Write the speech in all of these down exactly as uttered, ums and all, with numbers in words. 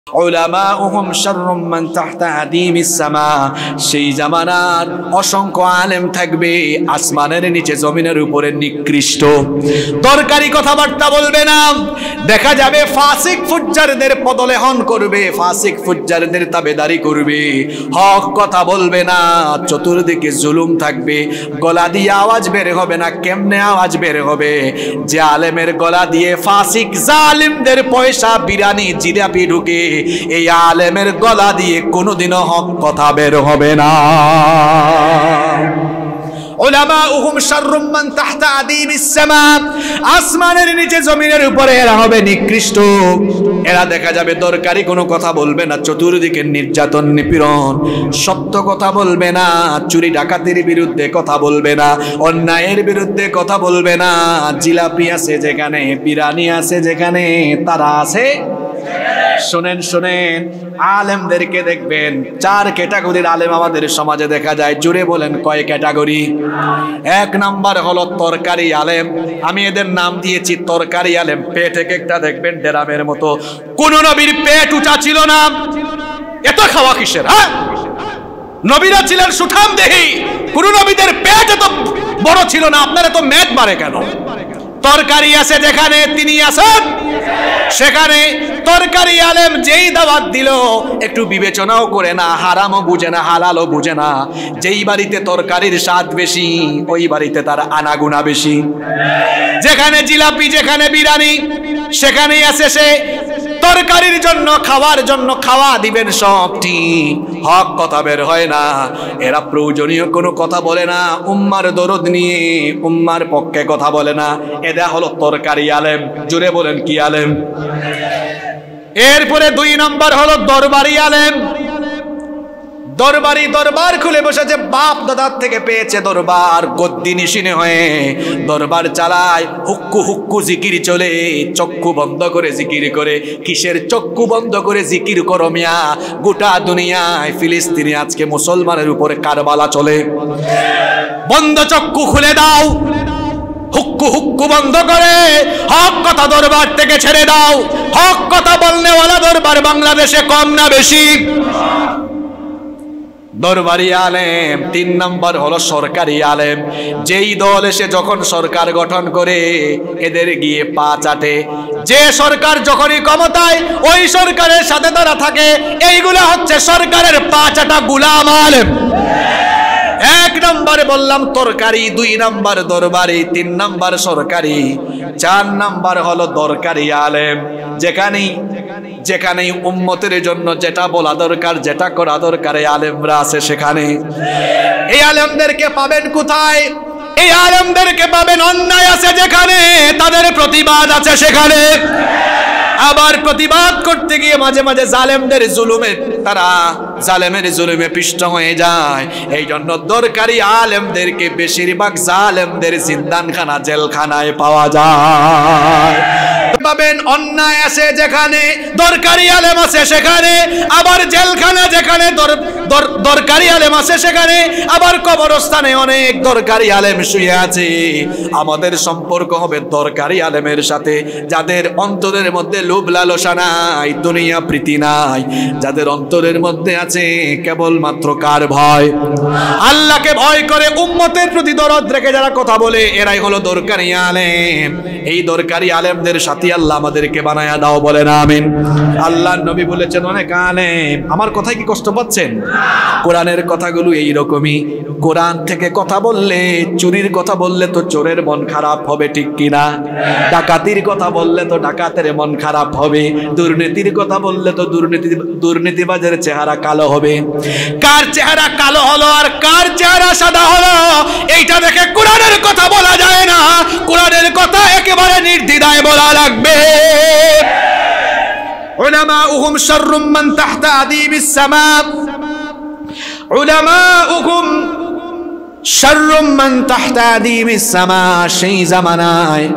উলামাউহুম শাররুম মান তাহতা আদিমিস সামা। সেই জামানার অসংখ্য আলেম থাকবে আসমানের নিচে জমিনের উপরে নিকৃষ্ট, দরকারি কথাবার্তা বলবে না। দেখা যাবে ফাসিক ফুজ্জারদের পদলেহন করবে, ফাসিক ফুজ্জারদের তাবেদারি করবে, হক কথা বলবে না। চতুর্দিকে জুলুম থাকবে, গলা দিয়ে আওয়াজ বের হবে না। কেমনে আওয়াজ বের হবে? যে আলেমের গলা দিয়ে ফাসিক জালিমদের পয়সা, বিরানি, জিলাপি ঢুকে, এই আলেমের গলা দিয়ে কোনোদিনও হক কথা বের হবে না। উলামাউহুম শাররুম মান তাহতা আদিমিস সামা। আসমানের নিচে জমিনের উপরে এরা হবে নিকৃষ্ট। এরা দেখা যাবে দরকারি কোনো কথা বলবে না, চতুর্দিকে নির্যাতন নিপীড়ন, সত্য কথা বলবে না, চুরি ডাকাতির বিরুদ্ধে কথা বলবে না, অন্যায়ের বিরুদ্ধে কথা বলবে না। জিলাপি আছে যেখানে, বিরানি আছে যেখানে, তারা আছে। শোনেন শোনেন, আলেমদেরকে দেখবেন চার ক্যাটাগরির আলেম আমাদের সমাজে দেখা যায়। জুড়ে বলেন কয় ক্যাটাগরি? এক নাম্বার হলো তরকারি আলেম। আমি এদের নাম দিয়েছি তরকারি আলেম। পেট এক একটা দেখবেন ডেরামের মতো। কোন নবীর পেট উঁচা ছিল না, এত খাওয়া কিসের? হ্যাঁ, নবীরা ছিলেন সুঠাম দেহি, কোন নবীদের পেট এত বড় ছিল না। আপনার এত মেদ বাড়ে কেন? তরকারি আছে যেখানে, তিনি আছেন সেখানে। তরকারি আলেম যেই দাওয়াত দিল একটু বিবেচনাও করে না, হারামও বুঝে না, হালালও বুঝে না। যেই বাড়িতে তরকারির স্বাদ বেশি, ওই বাড়িতে তার আনাগুনা বেশি। যেখানে জিলাপি, যেখানে বিরিয়ানি, সেখানেই আছে সে তরকারির জন্য, খাওয়ার জন্য খাওয়া দিবেন সব ঠিক, হক কথা বের হয় না। এরা প্রয়োজনীয় কোনো কথা বলে না, উম্মার দরদ নিয়ে উম্মার পক্ষে কথা বলে না। এরা হলো তরকারি আলেম। জুড়ে বলেন কি আলেম? এরপরে দুই নম্বর হলো দরবারি আলেম। দরবারি, দরবার খুলে বসেছে, বাপ দাদার থেকে পেয়েছে দরবার, গদ্দি নিশিনে হয়ে দরবার চালায়। হুক্কু হুক্কু জিকির চলে, চক্ষু বন্ধ করে জিকির করে। কিসের চক্ষু বন্ধ করে জিকির করো মিয়া? গোটা দুনিয়ায় ফিলিস্তিনে আজকে মুসলমানের উপরে কারবালা চলে। বন্ধ চক্ষু খুলে দাও, হুক্কু হুক্কু বন্ধ করে হক কথা দরবার থেকে ছেড়ে দাও। হক কথা বলনেওয়ালা দরবার বাংলাদেশে কম না বেশি? দরবারি আলেম। তিন নম্বর হলো সরকারি আলেম। যেই দল এসে যখন সরকার গঠন করে এদের গিয়ে পা চাটে, যে সরকার যখনই ক্ষমতায় ওই সরকারের সাথে তারা থাকে, এইগুলা হচ্ছে সরকারের পা চাটা গুলাম আলেম। এক নম্বরে বললাম তরকারি, দুই নম্বর দরবারি, তিন নম্বর সরকারি, চার নম্বর হলো দরকারি আলেম। যেখানেই যেখানেই উম্মতের জন্য যেটা বলা দরকার, যেটা করা দরকার, এই আলেমরা আছে সেখানে। এই আলেমদেরকে পাবেন কোথায়? এই আলেমদেরকে পাবেন অন্যায় আছে যেখানে, তাদের প্রতিবাদ আছে সেখানে। আবার প্রতিবাদ করতে গিয়ে মাঝে মাঝে জালেমদের জুলুমে, তারা জালেমের জুলুমে পিষ্ট হয়ে যায়। এই জন্য দরকারি আলেমদেরকে বেশিরভাগ জালেমদের জিন্দানখানা, জেলখানায় পাওয়া যায়। পাবেন অন্যায় আছে যেখানে, দরকারি আলেম আছে সেখানে। আবার জেলখানা যেখানে দরকারি আলেম আছে সেখানে। আবার কবরস্থানে অনেক দরকারি আলেম শুয়ে আছে। আমাদের সম্পর্ক হবে দরকারি আলেমের সাথে, যাদের অন্তরের মধ্যে লোভ লালসা নাই, দুনিয়া প্রীতি নাই, যাদের অন্তরের মধ্যে আছে কেবলমাত্র কার ভয়? আল্লাহকে ভয় করে, উম্মতের প্রতি দরদ রেখে যারা কথা বলে, এরাই হলো দরকারি আলেম। এই দরকারি আলেমদের সাথে আল্লাহ আমাদেরকে বানায়া দাও, বলেন আমিন। আল্লাহর নবী বলেছেন অনেক আলেম। আমার কথায় কি কষ্ট পাচ্ছেন? কোরআনের কথাগুলো এইরকমই। কোরআন থেকে কথা বললে, চুরির কথা বললে তো চোরের মন খারাপ হবে, ঠিক কিনা? ডাকাতির কথা বললে তো ডাকাতের মন খারাপ হবে। দুর্নীতির কথা বললে তো দুর্নীতি দুর্নীতিবাজের চেহারা কালো হবে। কার চেহারা কালো হলো আর কার চেহারা সাদা হলো, এইটা দেখে কোরআনের কথা বলা যায় না। কোরআনের কথা একেবারে নির্দ্বিধায় বলা লাগবে। উলামাউহুম শাররুম মান তাহতা আদিমিস সামা। উলামাউহুম শাররুম মান তাহতা আদিমিস সামা। সেই জামানায়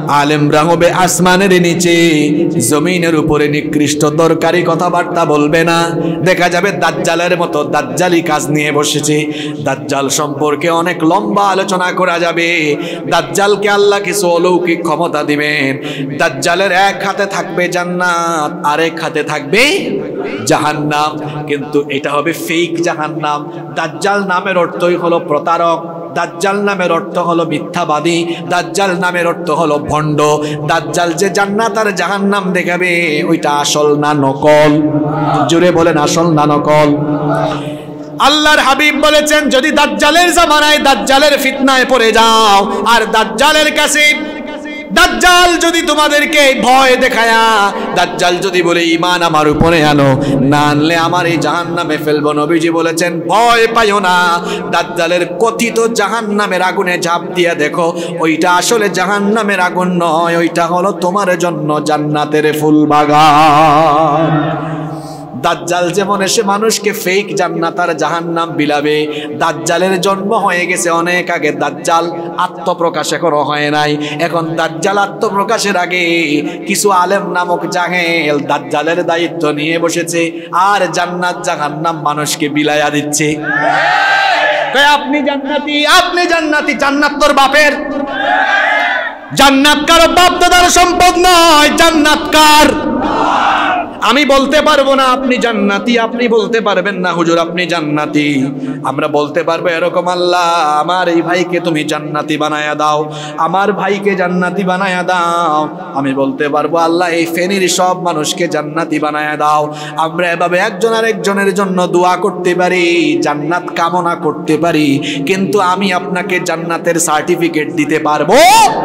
আলেমরা হবে আসমানের নিচে, জমিনের উপরে নিকৃষ্ট দরকারি কথাবার্তা বলবে না। দেখা যাবে দাজ্জালের মতো দাজ্জালি কাজ নিয়ে বসেছে। দাজ্জাল সম্পর্কে অনেক লম্বা আলোচনা করা যাবে। দাজ্জালকে আল্লাহ কিছু অলৌকিক ক্ষমতা দিবেন। দাজ্জালের এক হাতে থাকবে জান্নাত, আরেক হাতে থাকবে জাহান্নাম, কিন্তু এটা হবে ফেক জাহান্নাম। দাজ্জাল নামের অর্থই হলো প্রতারক, দাজ্জাল নামের অর্থ হলো মিথ্যাবাদী, দাজ্জাল নামের অর্থ হলো ভণ্ড। দাজ্জাল যে জান্নাত আর জাহান্নাম দেখাবে ওইটা আসল না নকল? জোরে বলেন, আসল না নকল? আল্লাহর হাবিব বলেছেন, যদি দাজ্জালের জামানায় দাজ্জালের ফিতনায় পড়ে যাও, আর দাজ্জালের কাছে দাজ্জাল যদি তোমাদেরকে ভয় দেখায়া, দাজ্জাল যদি বলে ঈমান আমার উপরে আনো, না আনলে আমার এই জাহান্নামে ফেলবো, নবীজি বলেছেন ভয় পাইও না। দাজ্জালের কথিত জাহান্নামের আগুনে ঝাঁপ দিয়া দেখো, ওইটা আসলে জাহান্নামের আগুন নয়, ওইটা হলো তোমার জন্য জান্নাতের ফুল বাগান। দাজ্জাল যেমন এসে মানুষকে ফেক জান্নাত আর জাহান্নাম বিলাবে, দাজ্জালের জন্ম হয়ে গেছে অনেক আগে, দাজ্জাল আত্মপ্রকাশ এখনো হয় নাই। এখন দাজ্জাল আত্মপ্রকাশের আগে কিছু আলেম নামক জাহেল দাজ্জালের দায়িত্ব নিয়ে বসেছে, আর জান্নাত জাহান্নাম মানুষকে বিলাইয়া দিচ্ছে। আপনি জান্নাতি, আপনি জান্নাতি, জান্নাত তোর বাপের। জান্নাত কারো বাপ দাদার সম্পদ নয়, জান্নাত কার? আমি বলতে পারবো না আপনি জান্নাতি, আপনি বলতে পারবেন না হুজুর আপনি জান্নাতি। আমরা বলতে পারবো এরকম, আল্লাহ আমার এই ভাইকে তুমি জান্নাতি বানায়া দাও, আমার ভাইকে জান্নাতি বানায়া দাও। আমি বলতে পারবো আল্লাহ এই ফেনীর সব মানুষকে জান্নাতি বানায়া দাও। আমরা এভাবে একজন আরেকজনের জন্য দোয়া করতে পারি, জান্নাত কামনা করতে পারি, কিন্তু আমি আপনাকে জান্নাতের সার্টিফিকেট দিতে পারবো?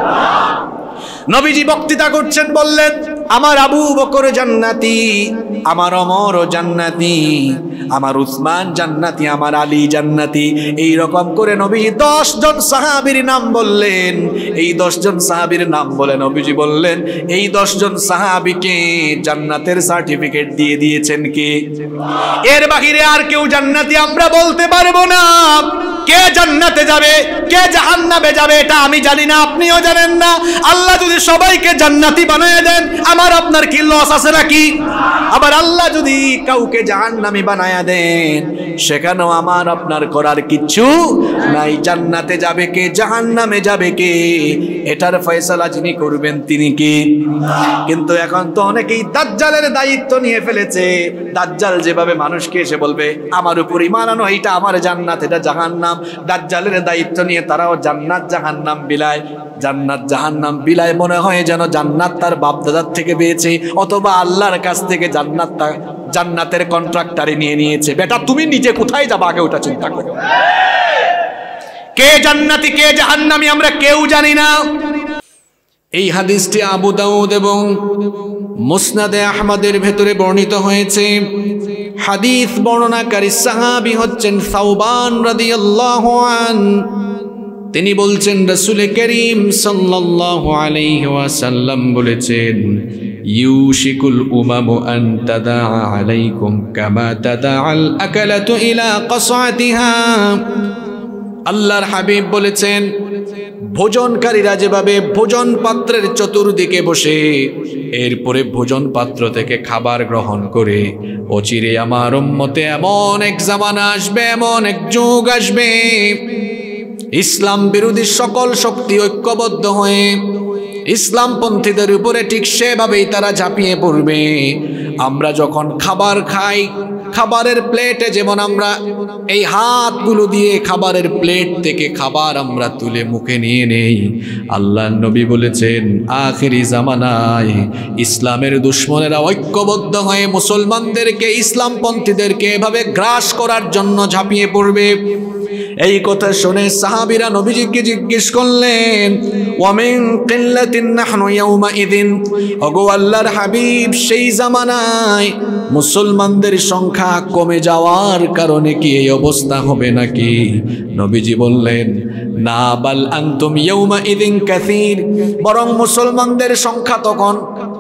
নবীজি বক্তৃতা করছেন, বললেন আমার আবু বকর জান্নাতি, আমার ওমর জান্নাতি, আমার উসমান জান্নাতি, আমার আলী জান্নাতি। এই রকম করে নবী দশ জন সাহাবীর নাম বললেন। এই দশ জন সাহাবীর নাম বলে নবীজি বললেন, এই দশ জন সাহাবীকে জান্নাতের সার্টিফিকেট দিয়ে দিয়েছেন কে? এর বাহিরে আর কেউ জান্নাতি আমরা বলতে পারবো না। কে জান্নাতে যাবে, কে জাহান্নামে যাবে এটা আমি জানি না, আপনিও জানেন না। আল্লাহ যদি সবাইকে জান্নাতি বানায় দেন, আমার আপনার কি লস আছে নাকি? আবার আল্লাহ যদি কাউকে জাহান্নামী বানায়া দেন, সেখানেও আমার আপনার করার কিচ্ছু নাই। জান্নাতে যাবে কে, জাহান্নামে যাবে কে, এটার ফয়সালা যিনি করবেন তিনি কে? কিন্তু এখন তো অনেকেই দাজ্জালের দায়িত্ব নিয়ে ফেলেছে। দাজ্জাল যেভাবে মানুষকে এসে বলবে আমার উপর ঈমান আনো, এটা আমার জান্নাত, এটা জাহান্নাম। দাজ্জালের দায়িত্ব নিয়ে তারাও জান্নাত জাহান্নাম বিলায়। জান্নাত জাহান্নাম বিলায় মনে হয় যেন জান্নাত তার বাপ দাদার থেকে পেয়েছে, অথবা আল্লাহর কাছ থেকে জান্নাত জান্নাতের কন্ট্রাক্টারে নিয়ে নিয়েছে। বেটা তুমি নিজে কোথায় যাবা আগে ওটা চিন্তা করো। কে জান্নাতি কে জাহান্নামী আমরা কেউ জানি না। এই হাদিসটি আবু দাউদ এবং মুসনাদে আহমদের ভেতরে বর্ণিত হয়েছে। হাদিস বর্ণনাকারী সাহাবী হচ্ছেন সাওবান রাদিয়াল্লাহু আনহু। তিনি বলছেন রাসূল করিম সাল্লাল্লাহু আলাইহি ওয়াসাল্লাম বলেছেন, ইউশিকুল উমামু আন তাদা আলাইকুম কামা তাদাআল আকালাতু ইলা কাসআতিহা। আল্লাহর হাবিব বলেছেন, ভোজনকারীরা যেভাবে ভোজন পাত্রের চতুর্দিকে বসে এরপরে ভোজন পাত্র থেকে খাবার গ্রহণ করে, অচিরে আমার উম্মতে এমন এক জামানা আসবে, এমন এক যুগ আসবে, ইসলাম বিরোধী সকল শক্তি ঐক্যবদ্ধ হয়ে ইসলামপন্থীদের উপরে ঠিক সেভাবেই তারা ঝাঁপিয়ে পড়বে। আমরা যখন খাবার খাই, খাবারের প্লেটে যেমন আমরা এই হাতগুলো দিয়ে খাবারের প্লেট থেকে খাবার আমরা তুলে মুখে নিয়ে নেই, আল্লাহর নবী বলেছেন আখিরি জামানায় ইসলামের দুশমনেরা ঐক্যবদ্ধ হয়ে মুসলমানদেরকে, ইসলামপন্থীদেরকে এভাবে গ্রাস করার জন্য ঝাঁপিয়ে পড়বে। এই কথা শুনে সাহাবীরা নবীজিকে জিজ্ঞেস করলেন, ওয়ামিন কিল্লাতিন নাহনু ইয়াউমাইদিন, ওগো আল্লাহর হাবিব সেই জামানায় মুসলমানদের সংখ্যা কমে যাওয়ার কারণে কি এই অবস্থা হবে নাকি? নবীজি বললেন, না, বাল আনতুম ইয়াউমাইদিন কাসীর, বরং মুসলমানদের সংখ্যা তখন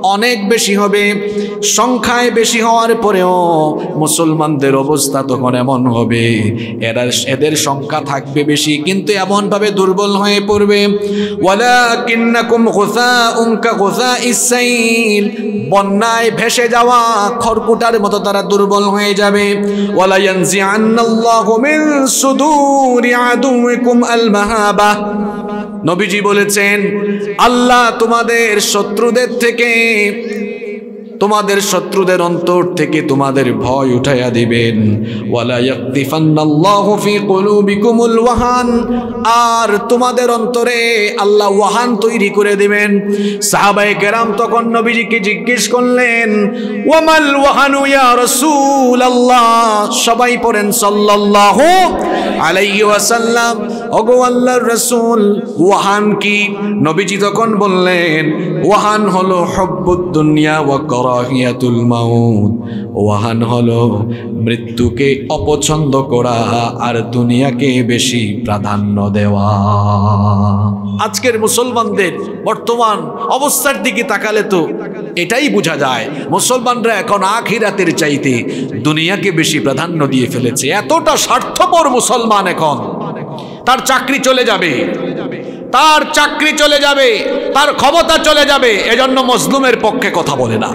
অনেক বেশি হবে। সংখ্যায় বেশি হওয়ার পরেও মুসলমানদের অবস্থা তখন এমন হবে, এরা এদের সংখ্যা থাকবে বেশি কিন্তু এমনভাবে দুর্বল হয়ে পড়বে। ওয়ালাকিন্নাকুম গুসাউন কাগুসাইস সাইল, বন্যায় ভেসে যাওয়া খড়কুটার মতো তারা দুর্বল হয়ে যাবে। ওয়ালা ইয়ানজিআন্নাল্লাহু মিন সুদুরি আদুইকুম আল মাহাবা, নবীজি বলেছেন আল্লাহ তোমাদের শত্রুদের থেকে, তোমাদের শত্রুদের অন্তর থেকে তোমাদের ভয় উঠাইয়া দিবেন। ওয়ালা ইয়াকদিফান্নাল্লাহু ফি কুলুবিকুমুল ওয়াহান, আর তোমাদের অন্তরে আল্লাহ ওয়াহান তৈরি করে দিবেন। সাহাবায়ে কেরাম তখন নবীজিকে জিজ্ঞেস করলেন ওয়ামাল ওয়াহানু ইয়া রাসূলুল্লাহ, সবাই পড়েন সাল্লাল্লাহু আলাইহি ওয়াসাল্লাম, ওগো আল্লাহর রাসূল ওয়াহান কি? নবীজি তখন বললেন ওয়াহান হলো হুব্বুদ দুনিয়া ওয়া কারাহিয়াতুল মাউত, ওয়াহান হলো মৃত্যুকে অপছন্দ করা আর দুনিয়াকে বেশি প্রাধান্য দেওয়া। আজকের মুসলমানদের বর্তমান অবস্থার দিকে তাকালে তো এটাই বোঝা যায়, মুসলমানরা এখন আখিরাতের চাইতে দুনিয়াকে বেশি প্রাধান্য দিয়ে ফেলেছে। এতটা স্বার্থপর মুসলমান এখন, তার চাকরি চলে যাবে, তার চাকরি চলে যাবে, তার ক্ষমতা চলে যাবে, এজন্য মজলুমের পক্ষে কথা বলে না।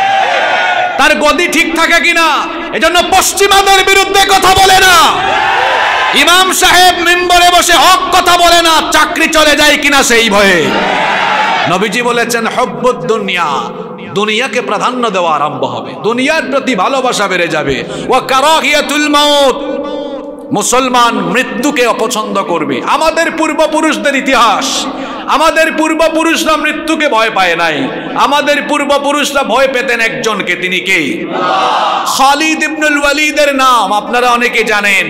তার গদি ঠিক থাকে কিনা এজন্য পশ্চিমাদের বিরুদ্ধে কথা বলে না। ইমাম সাহেব মিম্বরে বসে হক কথা বলে না, চাকরি চলে যায় কিনা সেই ভয়ে। নবীজি বলেছেন হুব্বুদ দুনিয়া, দুনিয়াকে প্রাধান্য দেওয়া আরম্ভ হবে, দুনিয়ার প্রতি ভালোবাসা বেড়ে যাবে। ওয়া কারাহিয়াতুল মাউত, মুসলমান মৃত্যুকে অপছন্দ করবে। আমাদের পূর্বপুরুষদের ইতিহাস, আমাদের পূর্বপুরুষরা মৃত্যুকে ভয় পায় নাই, আমাদের পূর্বপুরুষরা ভয় পেতেন একজনকে, তিনি কে? খালিদ ইবনুল ওয়ালিদের নাম আপনারা অনেকে জানেন।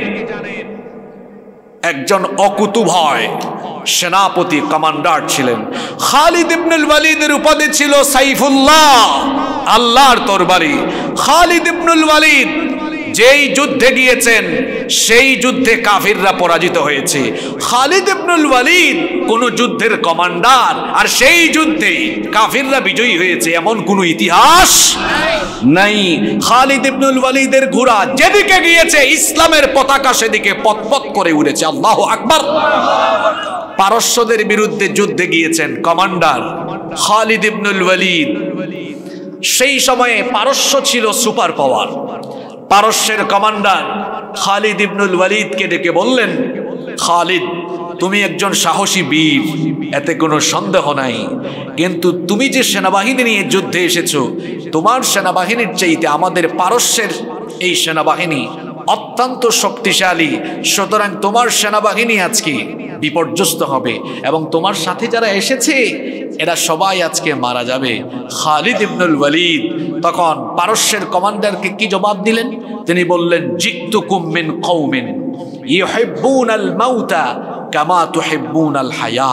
একজন অকুতুভয় সেনাপতি, কমান্ডার ছিলেন। খালিদ ইবনুল ওয়ালিদের উপাধি ছিল সাইফুল্লাহ, আল্লাহর তরবারি। খালিদ ইবনুল ওয়ালিদ যেই যুদ্ধে গিয়েছেন সেই যুদ্ধে কাফিররা পরাজিত হয়েছে। খালিদ ইবনুল ওয়ালিদ কোন যুদ্ধের কমান্ডার, আর সেই যুদ্ধে কাফিররা বিজয়ী হয়েছে এমন কোন ইতিহাস নাই। খালিদ ইবনুল ওয়ালিদের ঘোড়া যেদিকে গিয়েছে ইসলামের পতাকা সেদিকে পতপত করে উড়েছে। আল্লাহু আকবার। পারস্যদের বিরুদ্ধে যুদ্ধে গিয়েছেন কমান্ডার খালিদ ইবনুল ওয়ালিদ। সেই সময়ে পারস্য ছিল সুপার পাওয়ার। পারস্যের কমান্ডার খালিদ ইবনুল ওয়ালিদকে ডেকে বললেন, খালিদ তুমি একজন সাহসী বীর, এতে কোনো সন্দেহ নাই, কিন্তু তুমি যে সেনাবাহিনী নিয়ে যুদ্ধে এসেছো, তোমার সেনাবাহিনীর চাইতে আমাদের পারস্যের এই সেনাবাহিনী অত্যন্ত শক্তিশালী, সুতরাং তোমার সেনাবাহিনী আজকে বিপর্যস্ত হবে এবং তোমার সাথে যারা এসেছে এরা সবাই আজকে মারা যাবে। খালিদ ইবনুল ওয়ালিদ তখন পারস্যের কমান্ডারকে কি জবাব দিলেন? তিনি বললেন, জিতুকুম মিন কওমিন ইউহিব্বুনাল মাউতা কামা তুহিব্বুনাল হায়া।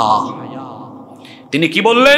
তিনি কি বললেন?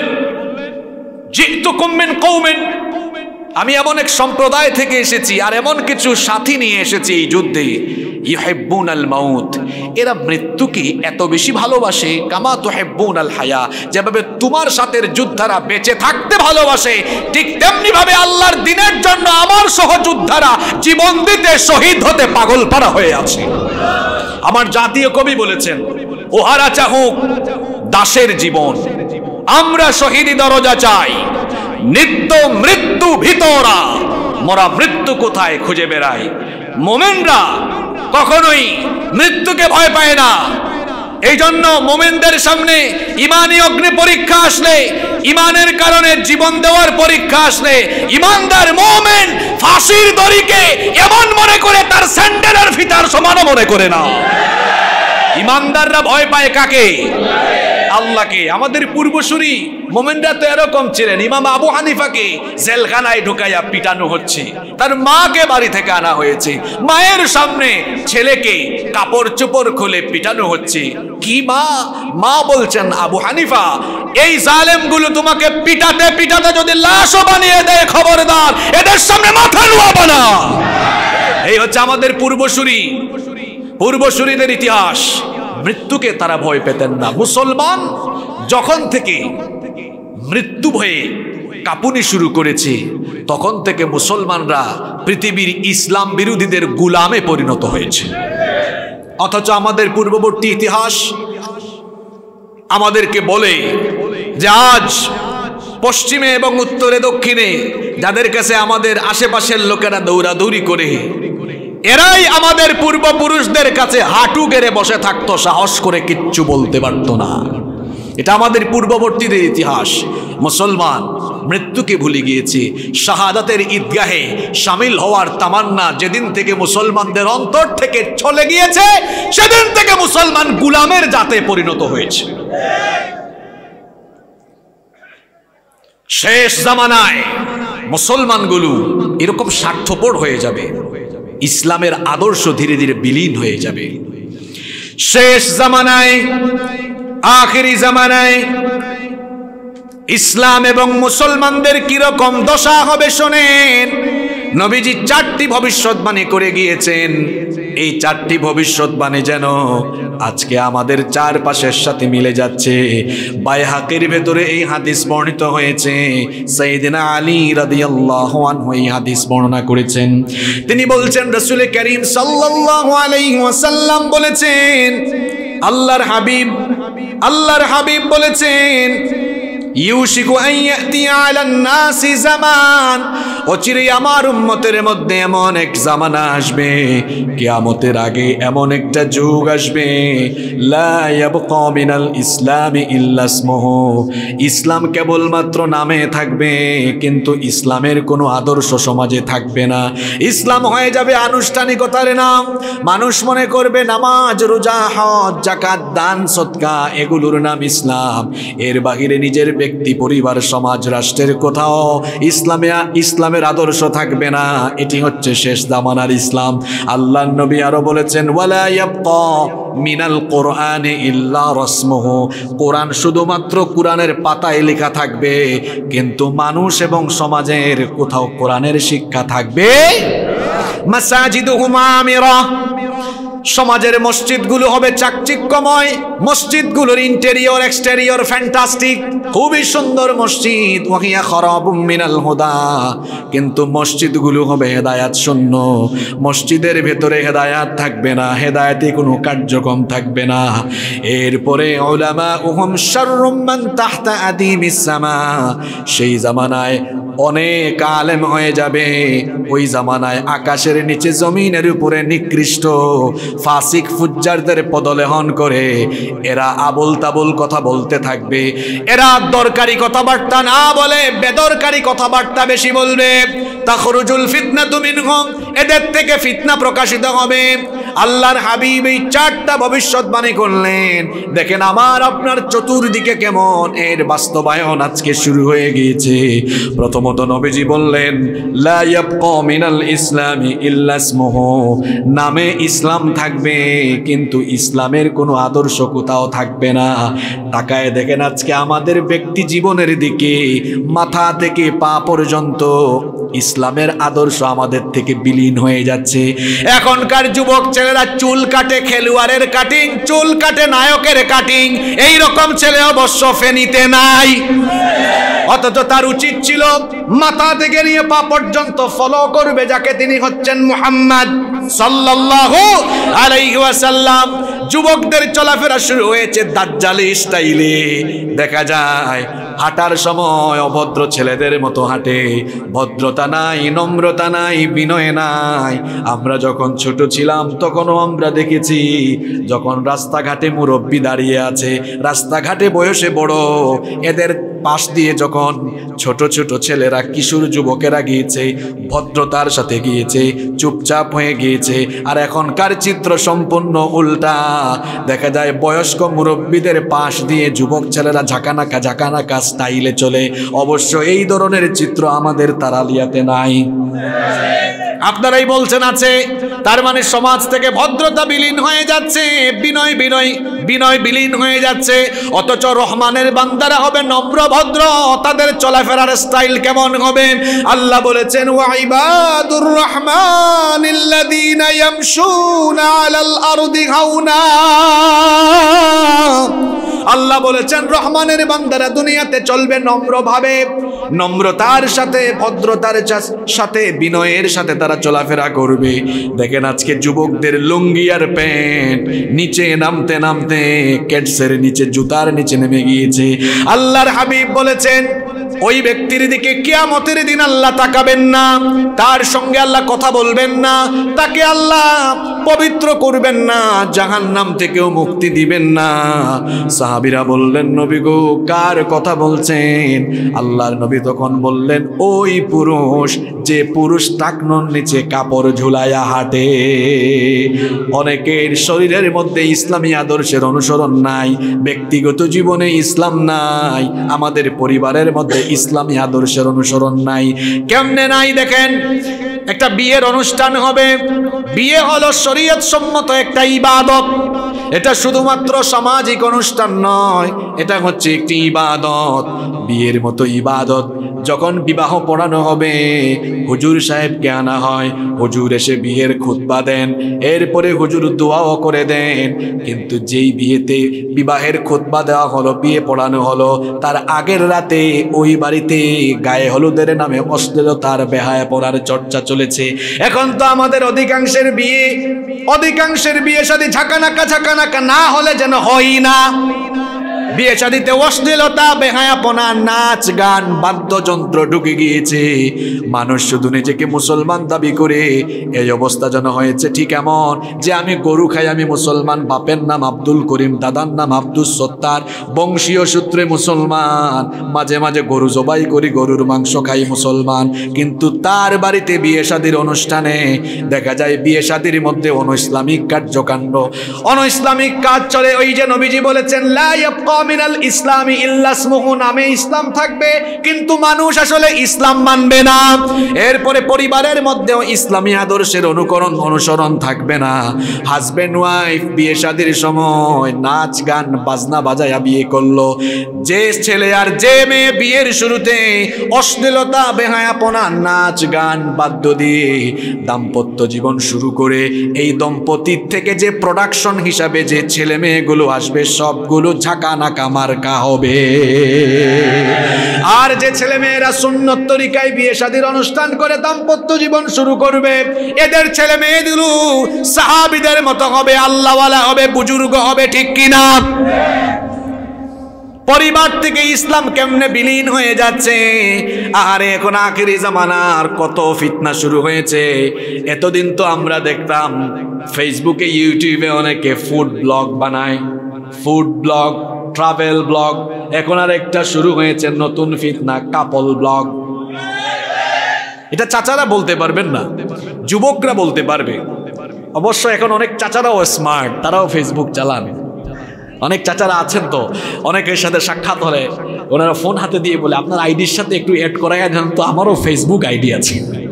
জিতুকুম মিন কওমিন, আমি এমন এক সম্প্রদায় থেকে এসেছি আর এমন কিছু সাথী নিয়ে এসেছি এই যুদ্ধে, ইউহিব্বুনাল মাউত, এরা মৃত্যুকে এত বেশি ভালোবাসে, কামা তুহিব্বুনাল হায়া, যেভাবে তোমার সাথে যোদ্ধারা বেঁচে থাকতে ভালোবাসে, ঠিক তেমনি ভাবে আল্লাহর দ্বীনের জন্য আমার সহযোদ্ধারা জীবন দিতে, শহীদ হতে পাগল পারা হয়ে আছে। আমার জাতীয় কবি বলেছেন, ওহারা চাহুক দাসের জীবন, আমরা শহীদি দরজা চাই, নিত্য মৃত্যু ভিতরা, মোরা মৃত্যু কোথায় খুঁজে বেড়াই। মোমেনরা কখনোই মৃত্যুকে ভয় পায় না। এই জন্য মোমেনদের সামনে ইমানি অগ্নি পরীক্ষা আসলে, ইমানের কারণে জীবন দেওয়ার পরীক্ষা আসলে, ইমানদার মোমেন ফাঁসির দড়িকে এমন মনে করে তার স্যান্ডেলের ফিতার সমান মনে করে না। ইমানদাররা ভয় পায় কাকে? আল্লাহকে। আমাদের পূর্বসূরি মোমেনরা তো এরকম ছিলেন। ইমাম আবু হানিফাকে জেলখানায় ঢুকাইয়া পিটানো হচ্ছে, তার মাকে বাড়ি থেকে আনা হয়েছে, মায়ের সামনে ছেলেকে কাপড় চোপড় খুলে পিটানো হচ্ছে। কি মা? মা বলছেন, আবু হানিফা এই জালেমগুলো তোমাকে পিটাতে পিটাতে যদি লাশও বানিয়ে দেয়, খবরদার এদের সামনে মাথা নোয়াবা না। এই হচ্ছে আমাদের পূর্বসূরি, পূর্বসূরিদের ইতিহাস। মৃত্যুকে তারা ভয় পেতেন না। মুসলমান যখন থেকে মৃত্যু ভয়ে কাঁপুনি শুরু করেছে, তখন থেকে মুসলমানরা পৃথিবীর ইসলাম বিরোধীদের গোলামে পরিণত হয়েছে। অথচ আমাদের পূর্ববর্তী ইতিহাস আমাদেরকে বলে যে আজ পশ্চিমে এবং উত্তরে দক্ষিণে যাদের কাছে আমাদের আশেপাশের লোকেরা দৌড়াদৌড়ি করে, এরাই আমাদের পূর্বপুরুষদের কাছে হাঁটু গেড়ে বসে থাকতো, সাহস করে কিচ্ছু বলতে পারতো না। এটা আমাদের পূর্ববর্তীদের ইতিহাস। মুসলমান মৃত্যুকে ভুলে গিয়েছে। শাহাদাতের ঈদগাহে শামিল হওয়ার তামান্না যেদিন থেকে মুসলমানদের অন্তর থেকে চলে গিয়েছে, সেদিন থেকে মুসলমান গোলামের জাতে পরিণত হয়েছে। শেষ জামানায় মুসলমানগুলো এরকম স্বার্থপর হয়ে যাবে, ইসলামের আদর্শ ধীরে ধীরে বিলীন হয়ে যাবে। শেষ জামানায়, আখেরি জামানায় ইসলাম এবং মুসলমানদের কিরকম দশা হবে শোনেন। নবীজি চারটি ভবিষ্যৎবাণী করে গিয়েছেন। এই চারটি ভবিষ্যৎবাণী যেন আজকে আমাদের চারপাশের সাথে মিলে যাচ্ছে। বাইহাকির ভেতরে এই হাদিস বর্ণিত হয়েছে। সাইয়েদনা আলী রাদিয়াল্লাহু আনহু এই হাদিস বর্ণনা করেছেন। তিনি বলছেন, রাসূল করিম সাল্লাল্লাহু আলাইহি ওয়াসাল্লাম বলেছেন, আল্লাহর হাবিব আল্লাহর হাবিব বলেছেন, ইউশিকু আন ইয়াতি আলান নাসি জামান, অচিরেই আমার উম্মতের মধ্যে এমন এক জামানা আসবে, কিয়ামতের আগে এমন একটা যুগ আসবে, লা ইয়াবকা মিনাল ইসলামি ইল্লা ইসমুহু, ইসলাম কেবলমাত্র নামে থাকবে, কিন্তু ইসলামের কোনো আদর্শ সমাজে থাকবে না। ইসলাম হয়ে যাবে আনুষ্ঠানিকতার নাম। মানুষ মনে করবে নামাজ, রোজা, হজ, যাকাত, দান, সদকা এগুলোর নাম ইসলাম। এর বাহিরে নিজের ব্যক্তি, পরিবার, সমাজ, রাষ্ট্রের কোথাও ইসলামে ইসলামের আদর্শ থাকবে না। এটি হচ্ছে শেষ জামানার ইসলাম। আল্লাহর নবী আরো বলেছেন, ওয়ালা ইয়াবকা মিনাল কোরআনে ইল্লা রাসমুহু, কোরআন শুধুমাত্র কোরআনের পাতায় লেখা থাকবে, কিন্তু মানুষ এবং সমাজের কোথাও কোরআনের শিক্ষা থাকবে। মাসাজিদুহুম আমিরা, সমাজের মসজিদগুলো হবে চাকচিক্যময়, মসজিদগুলোর ইন্টেরিয়র এক্সটেরিয়র ফ্যান্টাস্টিক, খুবই সুন্দর মসজিদ। ওয়াহিয়া খারাবুম মিনাল হুদা, কিন্তু মসজিদগুলো হবে হেদায়াত শূন্য। মসজিদের ভেতরে হেদায়াত থাকবে না, হেদায়াতে কোনো কার্যক্রম থাকবে না। এরপরে উলামা উহুম শাররুম মান তাহতা আদিমিস সামা, সেই জামানায় অনেক আলেম হয়ে যাবে। ওই জামানায় আকাশের নিচে জমিনের উপরে নিকৃষ্ট ফাসিক ফুজ্জারদের পদলেহন করে এরা আবল তাবল কথা বলতে থাকবে। এরা দরকারি কথাবার্তা না বলে বেদরকারি কথাবার্তা বেশি বলবে। তাখরুজুল ফিতনাতু মিনহুম, এদের থেকে ফিতনা প্রকাশিত হবে। আল্লাহর হাবিব এই চারটা ভবিষ্যৎবাণী করলেন। দেখেন আমার আপনার চতুর্দিকে কেমন এর বাস্তবায়ন আজকে শুরু হয়ে গিয়েছে। প্রথমত নবীজি বললেন, লা ইয়াবকা মিনাল ইসলামি ইল্লা ইসমুহু, নামে ইসলাম থাকবে কিন্তু ইসলামের কোনো আদর্শ কোথাও থাকবে না। তাকায় দেখেন আজকে আমাদের ব্যক্তি জীবনের দিকে মাথা থেকে পা পর্যন্ত ইসলামের আদর্শ আমাদের থেকে বিলীন হয়ে যাচ্ছে। এখনকার যুবক ছেলেরা চুল কাটে খেলোয়াড়ের কাটিং, চুল কাটে নায়কের কাটিং। এই রকম ছেলে অবশ্য ফেনীতে নাই, অথচ তার উচিত ছিল মাথা থেকে নিয়ে পা পর্যন্ত ফলো করবে যাকে, তিনি হচ্ছেন মুহাম্মদ সাল্লাল্লাহু আলাইহি ওয়াসাল্লাম। যুবকদের চলাফেরা শুরু হয়েছে দাজ্জালি স্টাইলে। দেখা যায় হাঁটার সময় অভদ্র ছেলেদের মতো হাঁটে, ভদ্রতা নাই, নম্রতা নাই, বিনয় নাই। আমরা যখন ছোট ছিলাম তখনও আমরা দেখেছি, যখন রাস্তাঘাটে মুরব্বি দাঁড়িয়ে আছে, রাস্তাঘাটে বয়সে বড়, এদের পাশ দিয়ে যখন ছোট ছোট ছেলেরা, কিশোর যুবকেরা গিয়েছে, ভদ্রতার সাথে গিয়েছে, চুপচাপ হয়ে গিয়েছে। আর এখনকার চিত্র সম্পূর্ণ উল্টা। দেখা যায় বয়স্ক মুরব্বীদের পাশ দিয়ে যুবক ছেলেরা ঝাঁকানাকা ঝাঁকানাকা স্টাইলে চলে। অবশ্য এই ধরনের চিত্র আমাদের তারালিয়াতে নাই। আপনারাই বলছেন আছে, তার মানে সমাজ থেকে ভদ্রতা বিলীন হয়ে যাচ্ছে, বিনয় বিনয় বিনয় বিলীন হয়ে যাচ্ছে। অথচ রহমানের বান্দারা হবে নম্র ভদ্র, তাদের চলাফেরার স্টাইল কেমন হবে? আল্লাহ বলেছেন ওয়া ইবাদুর রহমানিল্লাযীনা ইয়ামশুনা আলাল আরদি হাওনা। আল্লাহ বলেছেন রহমানের বান্দারা দুনিয়াতে চলবে নম্রভাবে, নম্রতার সাথে, ভদ্রতার সাথে, বিনয়ের সাথে তারা চলাফেরা করবে। দেখেন আজকে যুবকদের লুঙ্গি আর প্যান্ট নিচে নামতে নামতে কেটসের নিচে, জুতার নিচে নেমে গিয়েছে। আল্লাহর হাবিব বলেছেন ওই ব্যক্তির দিকে কিয়ামতের দিন আল্লাহ তাকাবেন না, তার সঙ্গে আল্লাহ কথা বলবেন না, তাকে আল্লাহ পবিত্র করবেন না, জাহান্নাম থেকেও মুক্তি দিবেন না। সাহাবীরা বললেন নবী গো কার কথা বলছেন? আল্লাহর নবী তখন বললেন ওই পুরুষ যে পুরুষ টাকনোর নিচে কাপড় ঝুলাইয়া হাঁটে। অনেকের শরীরের মধ্যে ইসলামী আদর্শের অনুসরণ নাই, ব্যক্তিগত জীবনে ইসলাম নাই, আমাদের পরিবারের মধ্যে ইসলামী আদর্শের অনুসরণ নাই। কেমনে নাই? দেখেন একটা বিয়ের অনুষ্ঠান হবে, বিয়ে হলো শরীয়ত সম্মত একটা ইবাদত। এটা শুধুমাত্র সামাজিক অনুষ্ঠান নয়, এটা হচ্ছে একটি ইবাদত, বিয়ের মতো ইবাদত। যখন বিবাহ পড়ানো হবে হুজুর সাহেবকে আনা হয়, হুজুর এসে বিয়ের খুতবা দেন, এরপরে হুজুর দোয়াও করে দেন। কিন্তু যেই বিয়েতে বিবাহের খুতবা দেওয়া হলো, বিয়ে পড়ানো হলো, তার আগের রাতে ওই বাড়িতে গায়ে হলুদের নামে অশ্লীলতার বেহায়া পড়ার চর্চা চলেছে। এখন তো আমাদের অধিকাংশের বিয়ে অধিকাংশের বিয়ে শাদী ঝাঁকানাকা ঝাঁকানাকা না হলে যেন হয় না। বিয়ে শাদীতে অশ্লীলতা, বেহায়াপনা, নাচ গান, বাদ্যযন্ত্র ঢুকে গিয়েছে। মানুষ শুধু নিজেকে মুসলমান দাবি করে, এই অবস্থা যেন হয়েছে ঠিক এমন যে আমি গরু খাই, আমি মুসলমান, বাপের নাম আব্দুল করিম, দাদার নাম আব্দুল সত্তার, বংশীয় সূত্রে মুসলমান, মাঝে মাঝে গরু জবাই করি, গরুর মাংস খাই, মুসলমান। কিন্তু তার বাড়িতে বিয়ে শাদীর অনুষ্ঠানে দেখা যায় বিয়ে শাদীর মধ্যে অন ইসলামিক কার্যকাণ্ড, অন ইসলামিক কাজ চলে। ওই যে নবীজি বলেছেন লা ইয়াবকা মিনাল ইসলামি ইল্লা ইসমুহু, নামে ইসলাম থাকবে কিন্তু মানুষ আসলে ইসলাম মানবে না। এরপরে পরিবারের মধ্যেও ইসলামী আদর্শের অনুকরণ অনুসরণ থাকবে না। হাজবেন্ড ওয়াইফ বিয়ে শাদীর সময় নাচ গান বাজনা বাজায়া বিয়ে করলো, যে ছেলে আর যে মেয়ে বিয়ের শুরুতে অশ্লীলতা, বেহায়াপনা, নাচ গান, বাদ্য দিয়ে দাম্পত্য জীবন শুরু করে, এই দম্পতির থেকে যে প্রোডাকশন হিসাবে যে ছেলে মেয়েগুলো আসবে সবগুলো ঝাঁকা নাকা মার্কা হবে। আর যে ছেলে মেয়েরা সুন্নত তরিকায় বিয়ে শাদীর অনুষ্ঠান করে দাম্পত্য জীবন শুরু করবে, এদের ছেলে মেয়েগুলো সাহাবীদের মতো হবে, আল্লাহওয়ালা হবে, বুজুর্গ হবে, ঠিক কিনা? পরিবার থেকে ইসলাম কেমনে বিলীন হয়ে যাচ্ছে। আরে এখন আখিরি জামানার কত ফিতনা শুরু হয়েছে। এতদিন তো আমরা দেখতাম ফেসবুকে, ইউটিউবে অনেকে ফুড ব্লগ বানায়, ফুড ব্লগ, ট্রাভেল ব্লগ। এখন আর একটা শুরু হয়েছে নতুন ফিতনা, কাপল ব্লগ। এটা চাচারা বলতে পারবেন না, যুবকরা বলতে পারবে। অবশ্য এখন অনেক চাচারাও স্মার্ট, তারাও ফেসবুক চালান। অনেক চাচারা আছেন তো, অনেকের সাথে সাক্ষাৎ হলে ওনারা ফোন হাতে দিয়ে বলে আপনার আইডির সাথে একটু অ্যাড করাইয়া দেন তো, আমারও ফেসবুক আইডি আছে।